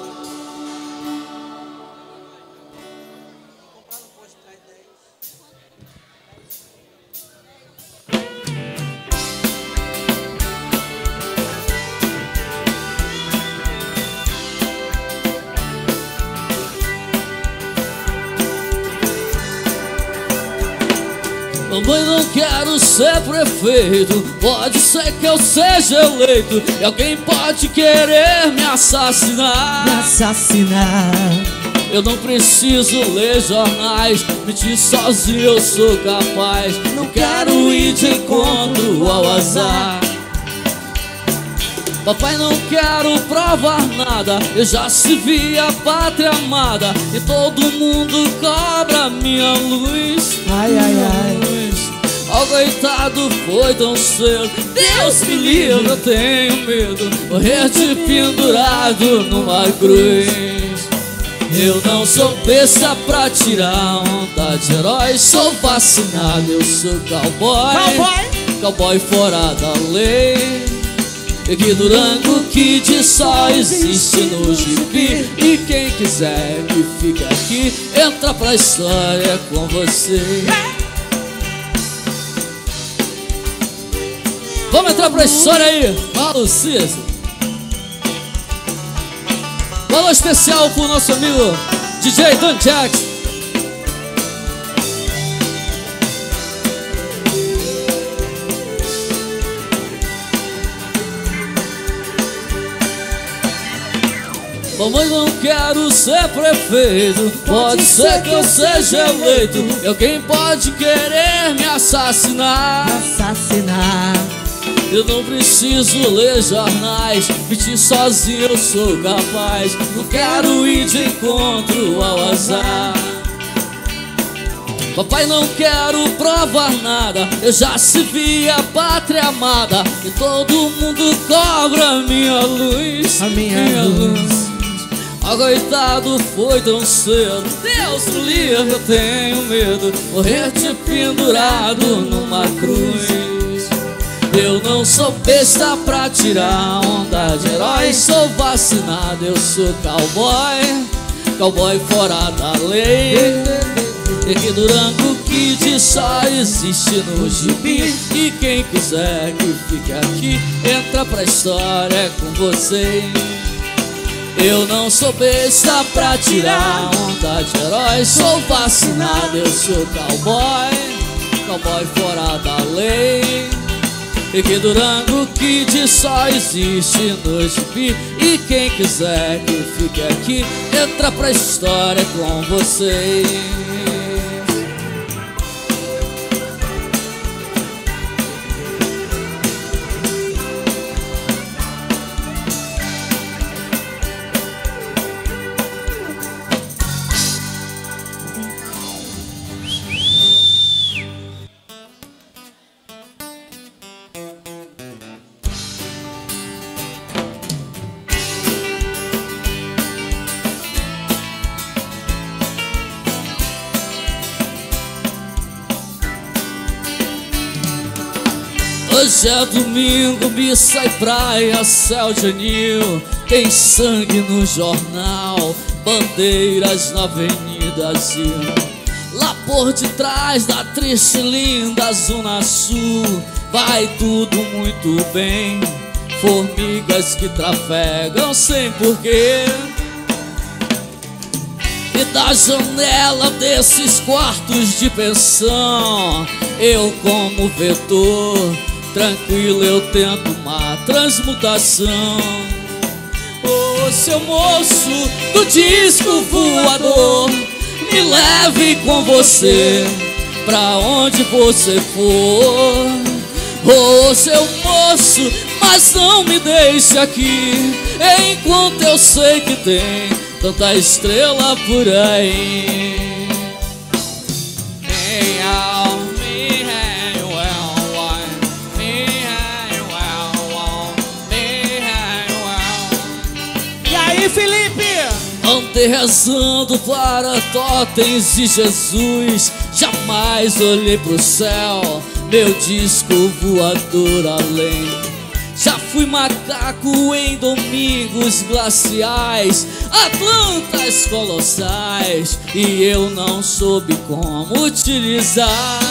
Mamãe, não quero ser prefeito. Pode ser que eu seja eleito e alguém pode querer me assassinar. Me assassinar. Eu não preciso ler jornais, mentir sozinho eu sou capaz. Não quero ir de encontro ao azar. Papai, não quero provar nada. Eu já servi a pátria amada e todo mundo cobra minha luz. Ai, ai, ai. Oh, coitado, foi tão cedo. Deus me livre, eu tenho medo. Morrer de pendurado numa cruz. Eu não sou besta pra tirar onda de herói. Sou vacinado, eu sou cowboy. Cowboy fora da lei. E que Durango Kid só existe no gibi. E quem quiser que fique aqui, entra pra história com você. Vamos entrar pra história aí. Fala, Cícero. Valor especial pro nosso amigo DJ Don Jackson. Mamãe, não quero ser prefeito. Pode ser que eu seja eleito e alguém pode querer me assassinar. Assassinar. Eu não preciso ler jornais, mentir sozinho eu sou capaz. Não quero ir de encontro ao azar. Papai, não quero provar nada. Eu já servi a pátria amada e todo mundo cobra minha luz. A minha luz. Ah, coitado, foi tão cedo. Deus me livre, eu tenho medo. Morrer de pendurado numa cruz. Eu não sou besta pra tirar onda de herói. Sou vacinado, eu sou cowboy. Cowboy fora da lei. E que Durango Kid só existe no gibi. E quem quiser que fique aqui, entra pra história com você. Eu não sou besta pra tirar onda de herói. Sou vacinado, eu sou cowboy. Cowboy fora da lei. E que Durango Kid só existe no gibi. E quem quiser que fique aqui, entra pra história com você. Hoje é domingo, missa e praia, céu de anil. Tem sangue no jornal, bandeiras na Avenida Zil. Lá por detrás da triste e linda Zona Sul, vai tudo muito bem. formigas que trafegam sem porquê. E da janela desses quartos de pensão, eu como vetor, tranquilo eu tento uma transmutação. Ô seu moço do disco voador, me leve com você pra onde você for. Ô seu moço, mas não me deixe aqui, enquanto eu sei que tem tanta estrela por aí. E aí, Felipe? Andei rezando para totens de Jesus, jamais olhei pro céu, meu disco voador além. Já fui macaco em domingos glaciais, atlantas colossais, e eu não soube como utilizar.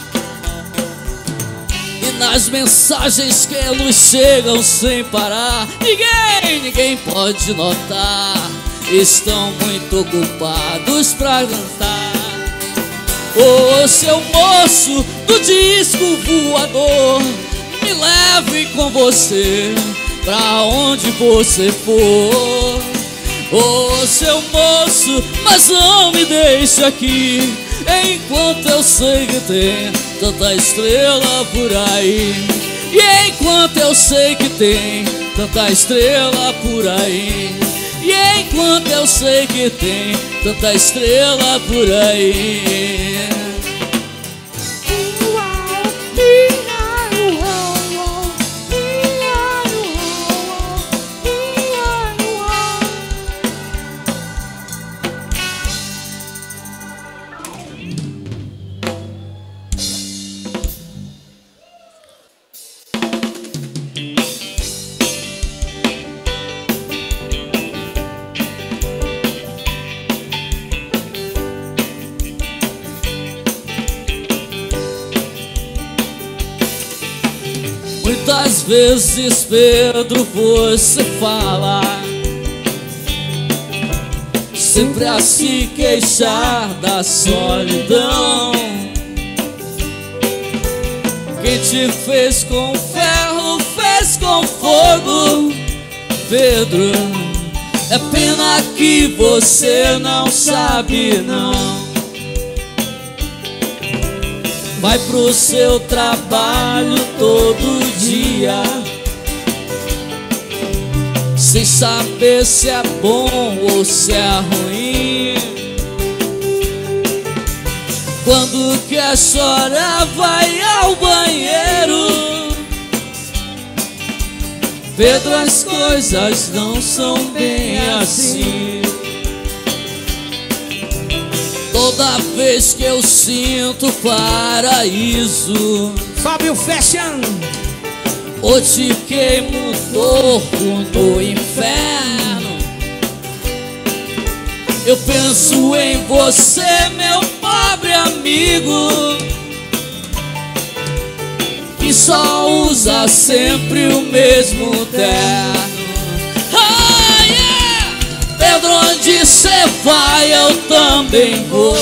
E nas mensagens que nos chegam sem parar, ninguém pode notar, estão muito ocupados pra cantar. Ô seu moço do disco voador, me leve com você pra onde você for. Ô seu moço, mas não me deixe aqui, enquanto eu sei que tem tanta estrela por aí. E enquanto eu sei que tem tanta estrela por aí. E enquanto eu sei que tem tanta estrela por aí. Muitas vezes, Pedro, você fala, sempre a se queixar da solidão. Quem te fez com ferro, fez com fogo, Pedro. É pena que você não sabe, não. Vai pro seu trabalho todo dia, sem saber se é bom ou se é ruim. Quando quer chorar, vai ao banheiro. Pedro, as coisas não são bem assim. Toda vez que eu sinto paraíso, Fábio Fashion, ou te queimo torto no inferno, eu penso em você, meu pobre amigo, que só usa sempre o mesmo terno. Pedro, onde cê vai eu também vou.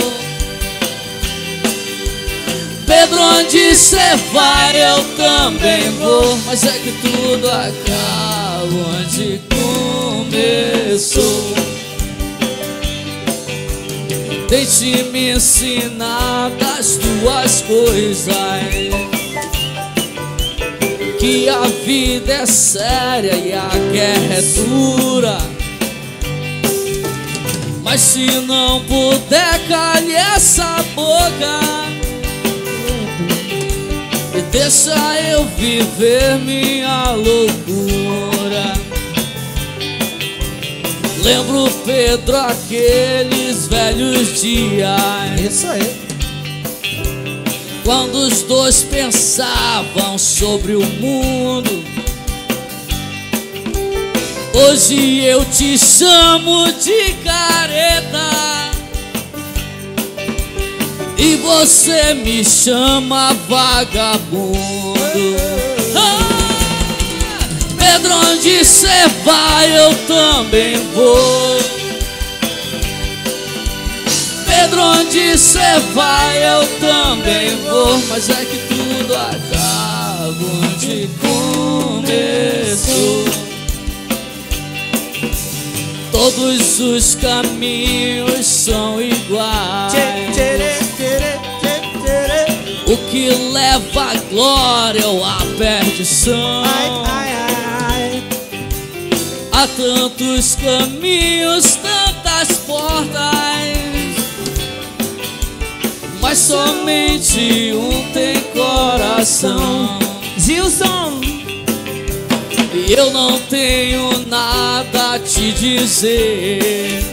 Pedro, onde cê vai eu também vou. Mas é que tudo acaba onde começou. Tente me ensinar das duas coisas, que a vida é séria e a guerra é dura. Mas se não puder, calhe essa boca e deixa eu viver minha loucura. Lembro, Pedro, aqueles velhos dias. Isso aí. Quando os dois pensavam sobre o mundo. Hoje eu te chamo de careta e você me chama vagabundo. Pedro, onde cê vai, eu também vou. Pedro, onde cê vai, eu também vou. Mas é que tudo acaba onde começou. Todos os caminhos são iguais. O que leva à glória ou à perdição. Há tantos caminhos, tantas portas, mas somente um tem coração. Gilson, e eu não tenho nada a te dizer,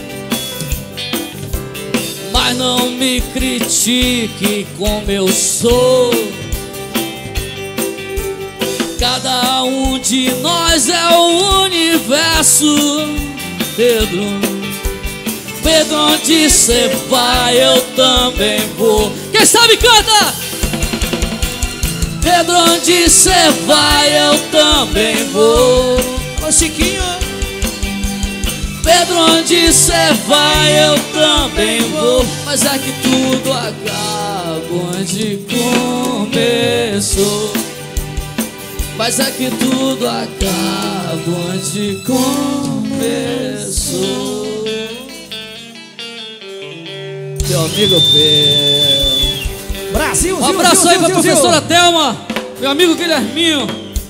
mas não me critique como eu sou. Cada um de nós é o universo. Pedro, Pedro, onde cê vai, eu também vou. Quem sabe canta! Pedro, onde cê vai, eu também vou. Ô Chiquinho, Pedro, onde cê vai, eu também vou. Mas é que tudo acaba onde começou. Mas é que tudo acaba onde começou. Meu amigo Pedro. Brasil, Um abraço aí pra professora Thelma, meu amigo Guilherminho.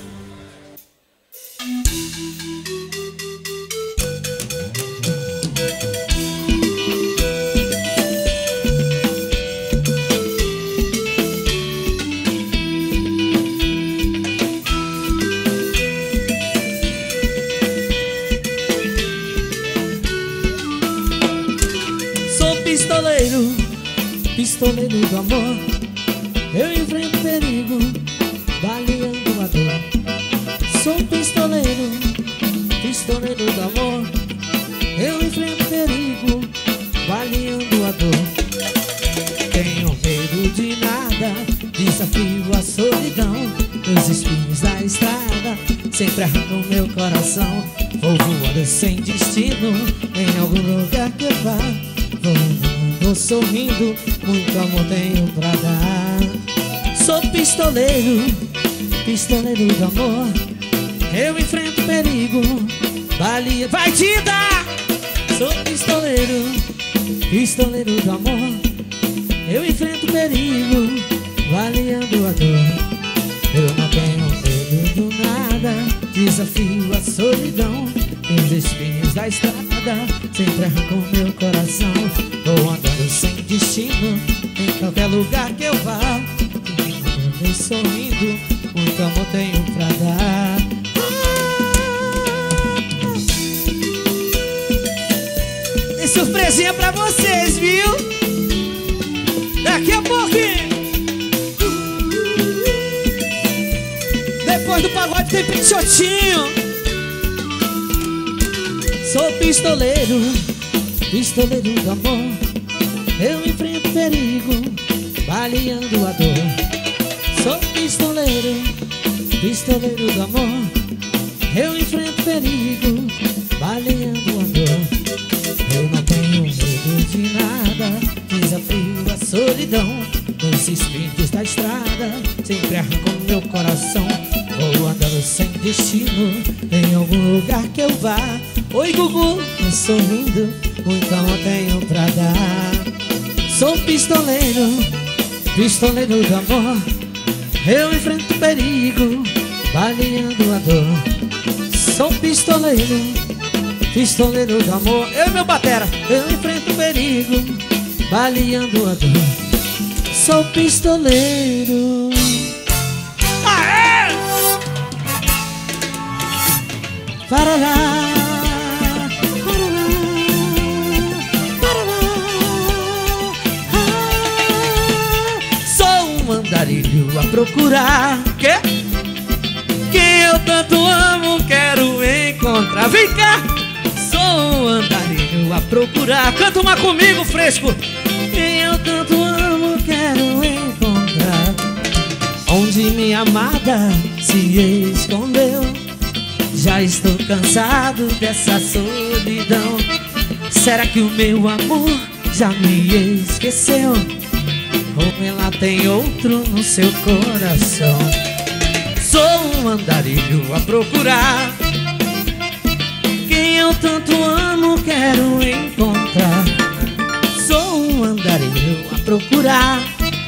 Sou pistoleiro, pistoleiro do amor. Eu enfrento perigo, baleando a dor. Sou pistoleiro, pistoleiro do amor. Eu enfrento perigo, baleando a dor. Tenho medo de nada, desafio a solidão. Os espinhos da estrada sempre arrancam meu coração. Vou voando sem destino, em algum lugar que eu vá. Vou sorrindo, muito amor tenho pra dar. Sou pistoleiro, pistoleiro do amor. Eu enfrento perigo, balia. Vai, Dida! Sou pistoleiro, pistoleiro do amor. Eu enfrento perigo, baleando a dor. Eu não tenho medo do nada, desafio a solidão. Os espinhos da estrada sempre arrancam meu coração. Vou andando sem destino, em qualquer lugar que eu vá. Vou sorrindo, muito amor tenho pra dar. Tem surpresinha pra vocês, viu? Daqui a pouquinho. Depois do pagode tem peixotinho. Sou pistoleiro, pistoleiro do amor. Eu enfrento perigo, baleando a dor. Sou pistoleiro, pistoleiro do amor. Eu enfrento perigo, baleando a dor. Eu não tenho medo de nada, desafio a solidão. Os espinhos da estrada sempre arrancam meu coração. Vou andando sem destino, em algum lugar que eu vá. Oi, Gugu, eu sorrindo, muito amor tenho pra dar. Sou pistoleiro, pistoleiro do amor. Eu enfrento perigo, baleando a dor. Sou pistoleiro, pistoleiro do amor. Eu e meu batera. Eu enfrento perigo, baleando a dor. Sou pistoleiro. Aê! Parará. Andarilho a procurar quem eu tanto amo, quero encontrar. Vem cá! Sou um andarilho a procurar. Canta uma comigo, fresco. Quem eu tanto amo, quero encontrar. Onde minha amada se escondeu, Já estou cansado dessa solidão. Será que o meu amor já me esqueceu? Ou ela tem outro no seu coração? Sou um andarilho a procurar quem eu tanto amo, quero encontrar. Sou um andarilho a procurar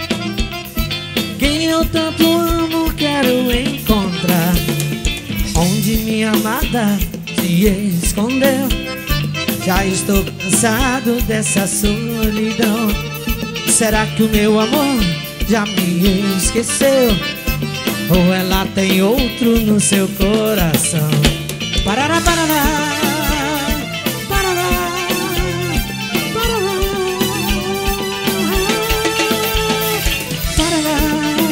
quem eu tanto amo, quero encontrar. Onde minha amada se escondeu? Já estou cansado dessa solidão. Será que o meu amor já me esqueceu? Ou ela tem outro no seu coração? Parará, parará, parará, parará, parará,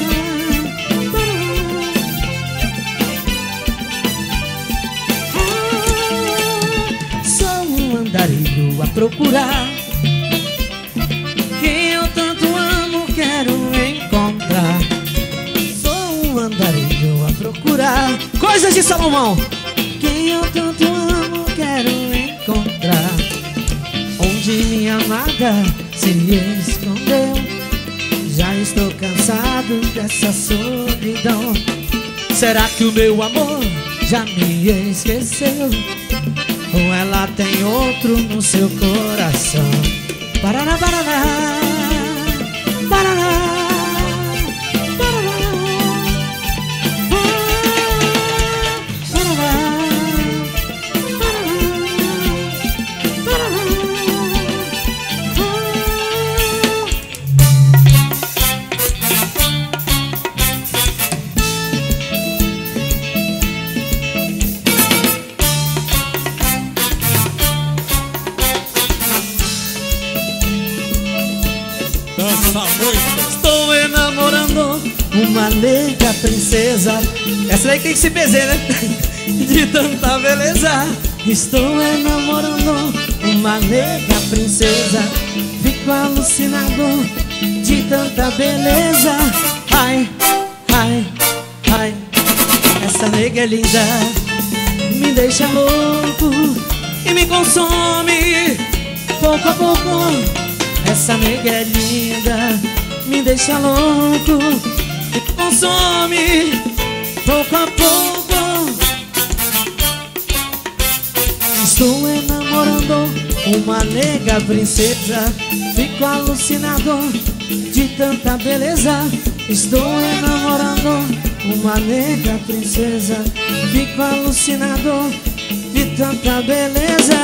parará. Sou um andarilho a procurar quem eu tanto amo, quero encontrar. Sou um andarilho a procurar coisas de Salomão. Quem eu tanto amo, quero encontrar. Onde minha amada se escondeu? Já estou cansado dessa solidão. Será que o meu amor já me esqueceu? Ou ela tem outro no seu coração? Parará, parará, parará, parará, parará, parará. Estou enamorando uma nega princesa. Essa daí tem que se bezer, né? De tanta beleza. Estou enamorando uma nega princesa. Fico alucinado de tanta beleza. Ai, ai, ai, essa nega é linda, me deixa louco e me consome pouco a pouco. Essa nega é linda, me deixa louco e me consome pouco a pouco. Estou enamorando uma nega princesa. Fico alucinado de tanta beleza. Estou enamorando uma nega princesa. Fico alucinado de tanta beleza.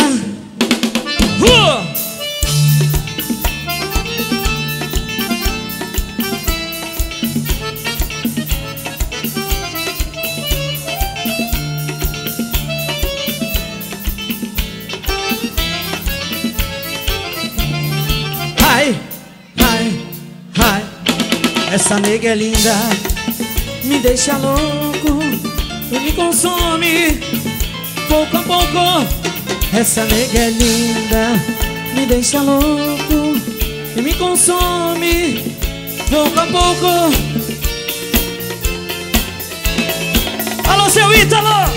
Essa nega é linda, me deixa louco e me consome pouco a pouco. Essa nega é linda, me deixa louco e me consome pouco a pouco. Alô, seu Ítalo!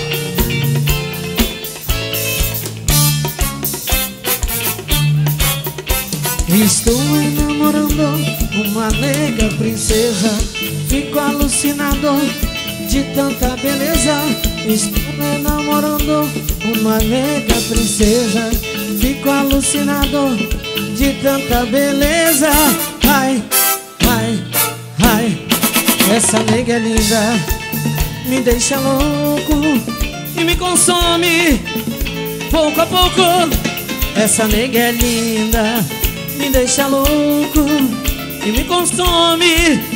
Estou enamorando uma nega princesa. Fico alucinado de tanta beleza. Estou enamorando uma nega princesa. Fico alucinado de tanta beleza. Ai, ai, ai, essa nega é linda, me deixa louco e me consome pouco a pouco. Essa nega é linda, me deixa louco e me consome.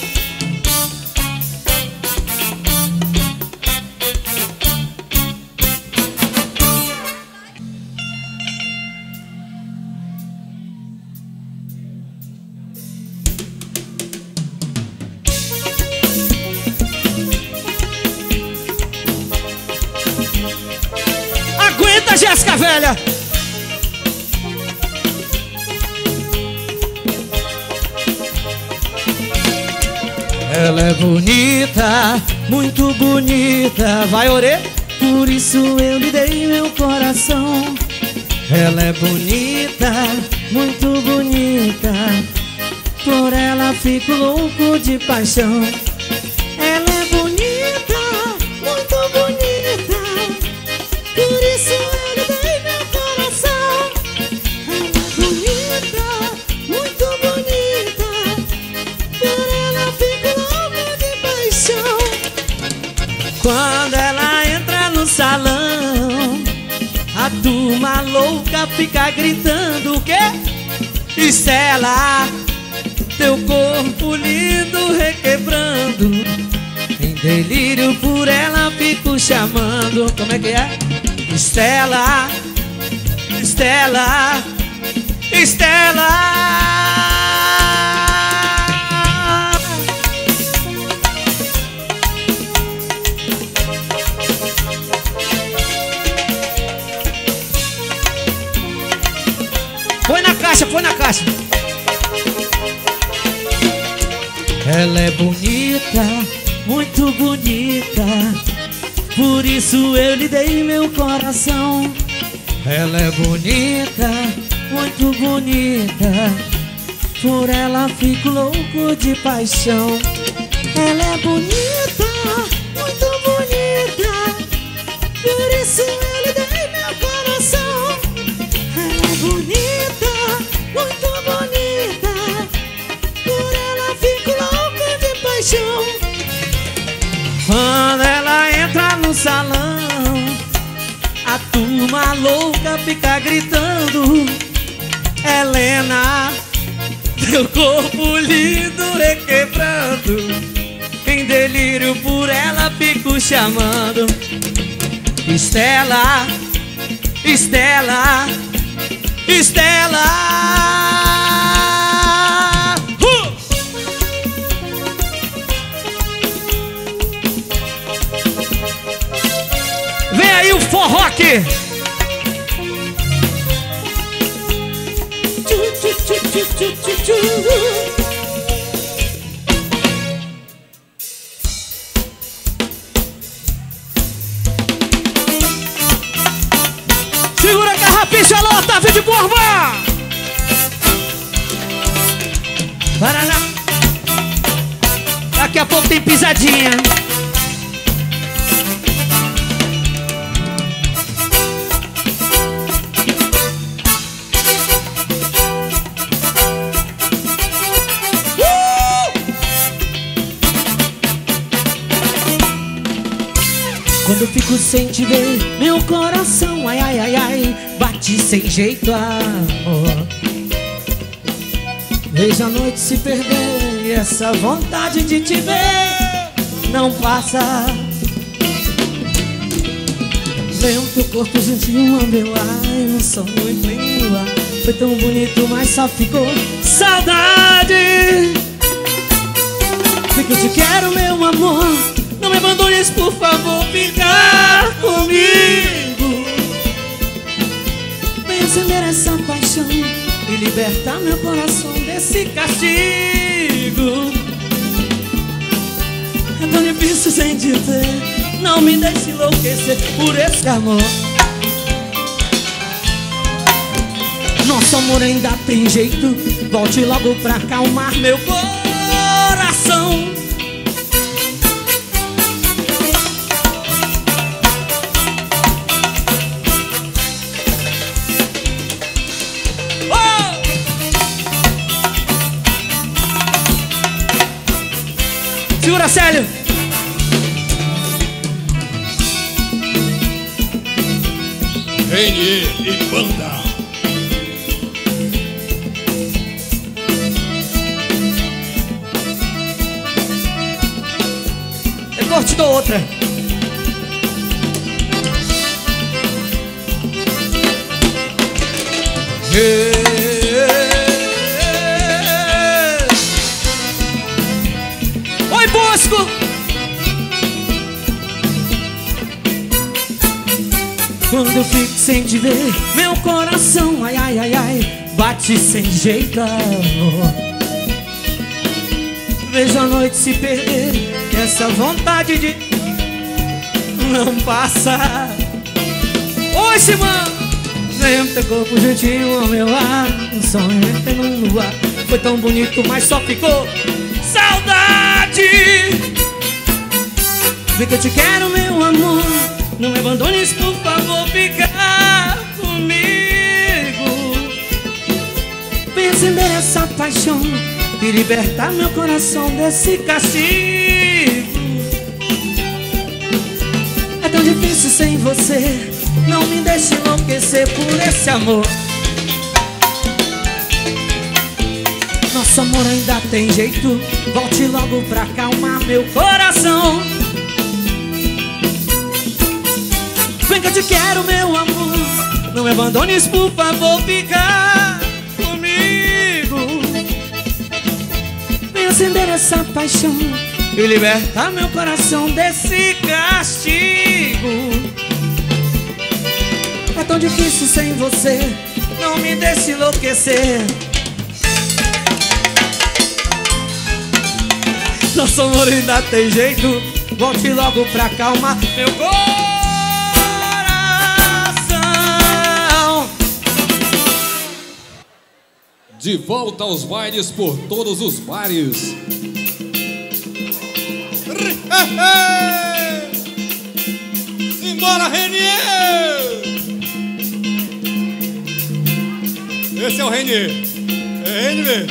Aguenta, Jéssica velha! Ela é bonita, muito bonita. Vai, Orê, por isso eu lhe dei meu coração. Ela é bonita, muito bonita, por ela fico louco de paixão. Ela é bonita, muito bonita, por isso eu lhe dei meu coração. Ela é bonita, muito bonita, por ela fico louco de paixão. Quando ela entra no salão, a turma louca fica gritando o quê? Estela, teu corpo lindo requebrando. Em delírio por ela fico chamando. Como é que é? Estela, Estela, Estela. Põe na caixa, põe na caixa. Ela é bonita, muito bonita, por isso eu lhe dei meu coração. Ela é bonita, muito bonita, por ela fico louco de paixão. Ela é bonita, muito bonita, por isso eu lhe dei meu coração. Ela é bonita, muito bonita, por ela fico louco de paixão. Quando ela entra no salão, a turma louca fica gritando. Helena, teu corpo lindo requebrando. Em delírio por ela fico chamando. Estela, Estela, Estela. Vem aí o forró aqui. Segura a garrafinha, lota, vem de Borba. Paraná. Daqui a pouco tem pisadinha. Quando eu fico sem te ver, meu coração, ai, ai, ai, ai, bate sem jeito, amor. Vejo a noite se perder e essa vontade de te ver não passa. Vem o teu corpo gentil, meu ai, um som muito lindo. Foi tão bonito, mas só ficou saudade. Porque eu te quero, meu amor. Não me abandones, por favor, ficar comigo. Vem acender essa paixão e libertar meu coração desse castigo. É tão difícil sem te ter, não me deixe enlouquecer por esse amor. Nosso amor ainda tem jeito, volte logo pra acalmar meu coração. Segura, Célio. N e banda. Eu te dou outra. Oi, Bosco! Quando eu fico sem te ver, meu coração, ai, ai, ai, ai, bate sem jeito, amor. Vejo a noite se perder, essa vontade de não passa. Oi, Simão! Lembro teu corpo juntinho ao meu ar, um sonho eterno no ar. Foi tão bonito, mas só ficou saudade. Vê que eu te quero, meu amor, não me abandones, por favor, fica comigo. Vem acender essa paixão e libertar meu coração desse castigo. É tão difícil sem você, não me deixe enlouquecer por esse amor. Nosso amor ainda tem jeito, volte logo pra acalmar meu coração. Vem que eu te quero, meu amor, não me abandones, por favor, fica comigo. Vem acender essa paixão e libertar meu coração desse castigo. É tão difícil sem você, não me deixe enlouquecer. Nosso amor ainda tem jeito, volte logo pra acalmar meu coração. De volta aos bailes por todos os bares. Simbora, Renier! Esse é o Renier. É Renier.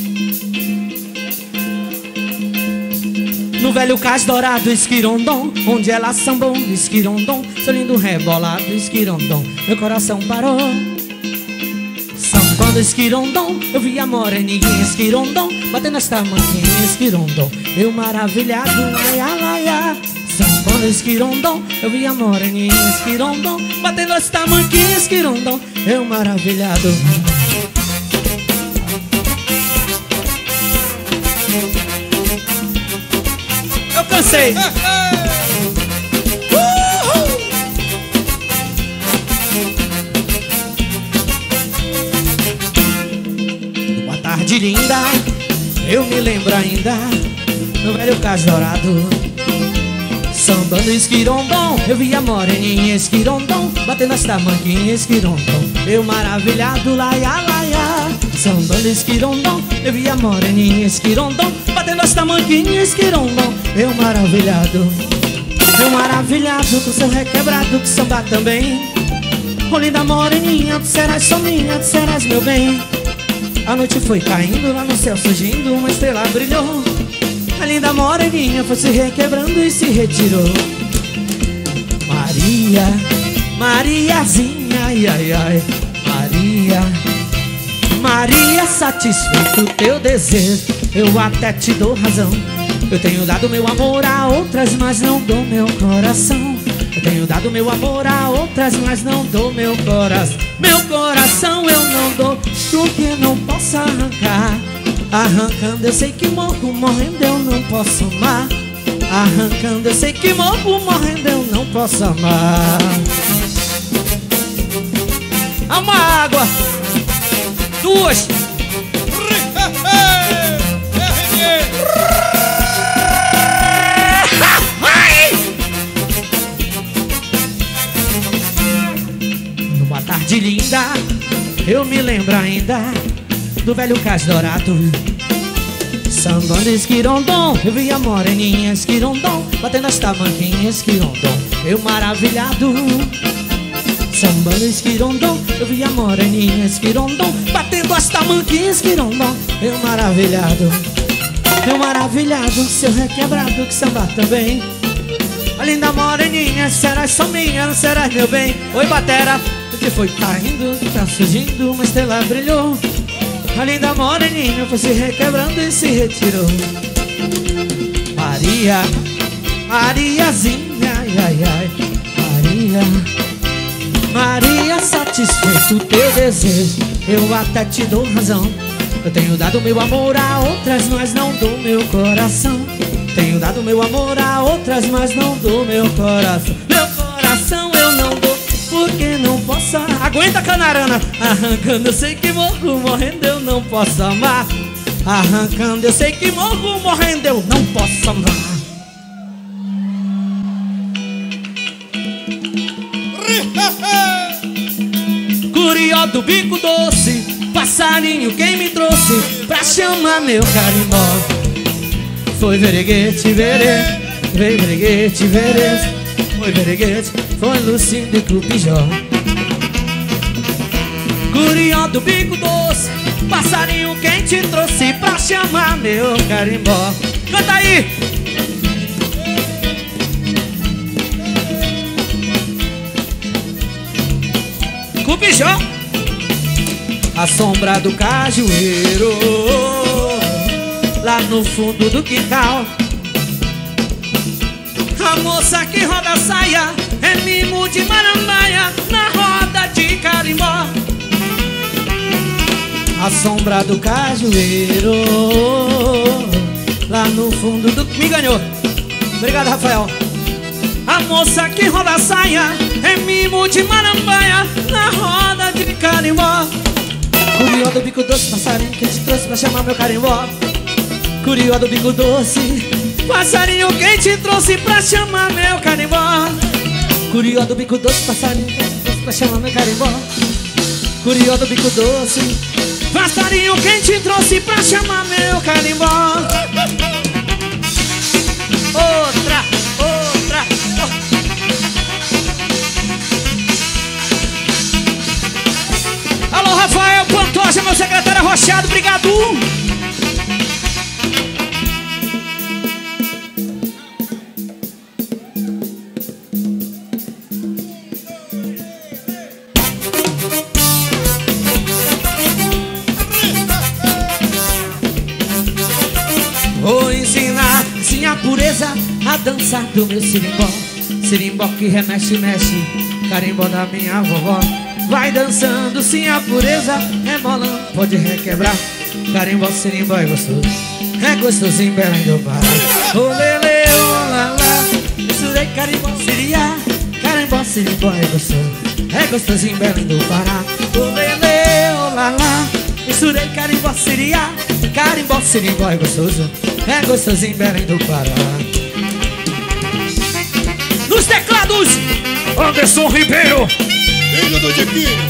No velho cais dourado, esquirondom, onde ela sambou, esquirondom, seu lindo rebolado, esquirondom, meu coração parou. Sambando esquirondom, eu vi a moreninha, esquirondom, batendo as tamanquinhas, esquirondom, eu maravilhado, ai, ai, ai, ai. Sambando esquirondom, eu vi a moreninha, esquirondom, batendo as tamanquinhas, esquirondom, eu maravilhado. Eu cansei. Numa tarde linda, eu me lembro ainda, no velho cais dourado, sambando esquirondom, eu vi a moreninha, esquirondom, batendo as tamanquinhas, esquirondom, eu maravilhado, laia, laia. Sambando esquirondom, eu vi a moreninha, esquirondom, batendo as tamanquinhas, esquirondom, eu maravilhado com seu requebrado, que samba também. Ô linda moreninha, tu serás só minha, tu serás meu bem. A noite foi caindo, lá no céu surgindo, uma estrela brilhou. A linda moreninha foi se requebrando e se retirou. Maria, Mariazinha, ai, ai, ai, Maria, Maria, satisfeito o teu desejo, eu até te dou razão. Eu tenho dado meu amor a outras, mas não dou meu coração. Eu tenho dado meu amor a outras, mas não dou meu coração. Meu coração eu não dou, porque não posso arrancar. Arrancando eu sei que morro, morrendo eu não posso amar. Arrancando eu sei que morro, morrendo eu não posso amar. Uma água, duas. Numa tarde linda, eu me lembro ainda do velho cais dourado, sambando esquirondom, eu vi a moreninha, esquirondom, batendo as tamanquinhas, esquirondom, eu maravilhado. Sambando esquirondom, eu vi a moreninha, esquirondom, batendo as tamanquinhas, esquirondom, eu maravilhado. Eu maravilhado, seu requebrado, que samba também. A linda moreninha, serás só minha, não serás meu bem. Oi, batera, que foi caindo, tá surgindo, uma estrela brilhou. A linda moreninha foi se requebrando e se retirou. Maria, Mariazinha, ai, ai, ai, Maria, Maria, satisfeito o teu desejo, eu até te dou razão. Eu tenho dado meu amor a outras, mas não dou meu coração. Tenho dado meu amor a outras, mas não dou meu coração. Meu coração eu não dou, porque não posso. Aguenta, canarana. Arrancando eu sei que morro, morrendo eu não posso amar. Arrancando eu sei que morro, morrendo eu não posso amar. Curió do bico doce, passarinho quem me trouxe pra chamar meu carimbó. Foi vereguete, verê, veio vereguete, verê. Foi vereguete, foi Lucindo e Clupijó. Curió do bico doce, passarinho quem te trouxe pra chamar meu carimbó. Canta aí! Clupijó. A sombra do cajueiro, lá no fundo do quintal. A moça que roda a saia é mimo de marambaia na roda de carimbó. A sombra do cajueiro, lá no fundo do... Me ganhou. Obrigado, Rafael. A moça que roda a saia é mimo de marambaia na roda de carimbó. Curió do bico doce, passarinho que te trouxe pra chamar meu carimbó. Curió do bico doce, passarinho quem te trouxe pra chamar meu carimbó. Curió do bico doce, passarinho quem te trouxe pra chamar meu carimbó. Curió do bico doce, passarinho quem te trouxe pra chamar meu carimbó. Outra, outra, Alô, Rafael Pantoja, meu secretário arrochado, obrigado. Vou ensinar, sim, a pureza a dançar do meu sirimbó. Sirimbó que remexe, mexe, carimbó da minha vovó. Vai dançando, sim, a pureza, rebolando, pode requebrar. Carimbó, sirimbó é gostoso, é gostosinho, Belém do Pará. Ô lele, ô lalá, misturei carimbó, siriá. Carimbó, sirimbó é gostosinho, Belém do Pará. Ô lele, ô lalá, misturei carimbó, siriá. Carimbó, sirimbó é gostosinho, Belém do Pará. Nos teclados, Anderson Ribeiro, filho do Diquinho.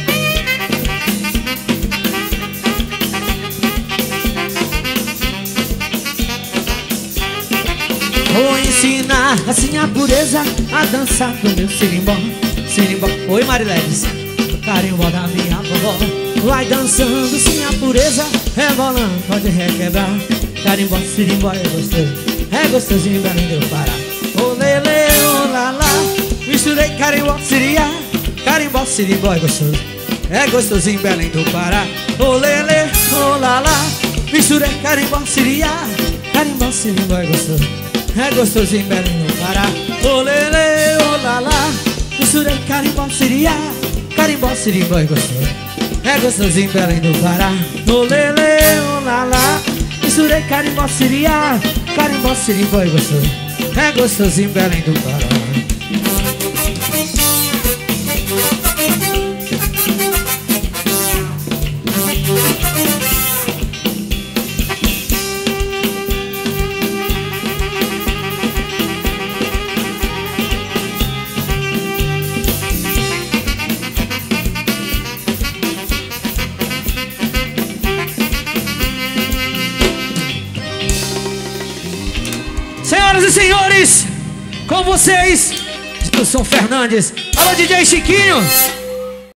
Vou ensinar assim a pureza a dançar do meu sirimbó. Sirimbó, oi Marileves, carimbó da minha vovó. Vai dançando sim a pureza, rebolando, pode requebrar. Carimbó, sirimbó é gostosinho, Belém do Pará. Ô lele, ô lalá, misturei carimbó, siriá. Carimbó, sirimbó é gostosinho, Belém do Pará. Ô lele, ô lalá, misturei carimbó, siriá. Carimbó, sirimbó é gostosinho, Belém do Pará. Ô lele, ô lalá, misturei carimbó, siriá. Carimbó, sirimbó é gostosinho, Belém do Pará. Ô lele, ô lalá, misturei carimbó, siriá. Carimbó, sirimbó é gostosinho, Belém do Pará. Senhoras e senhores, com vocês, Dilson Fernandes. Alô, DJ Chiquinho.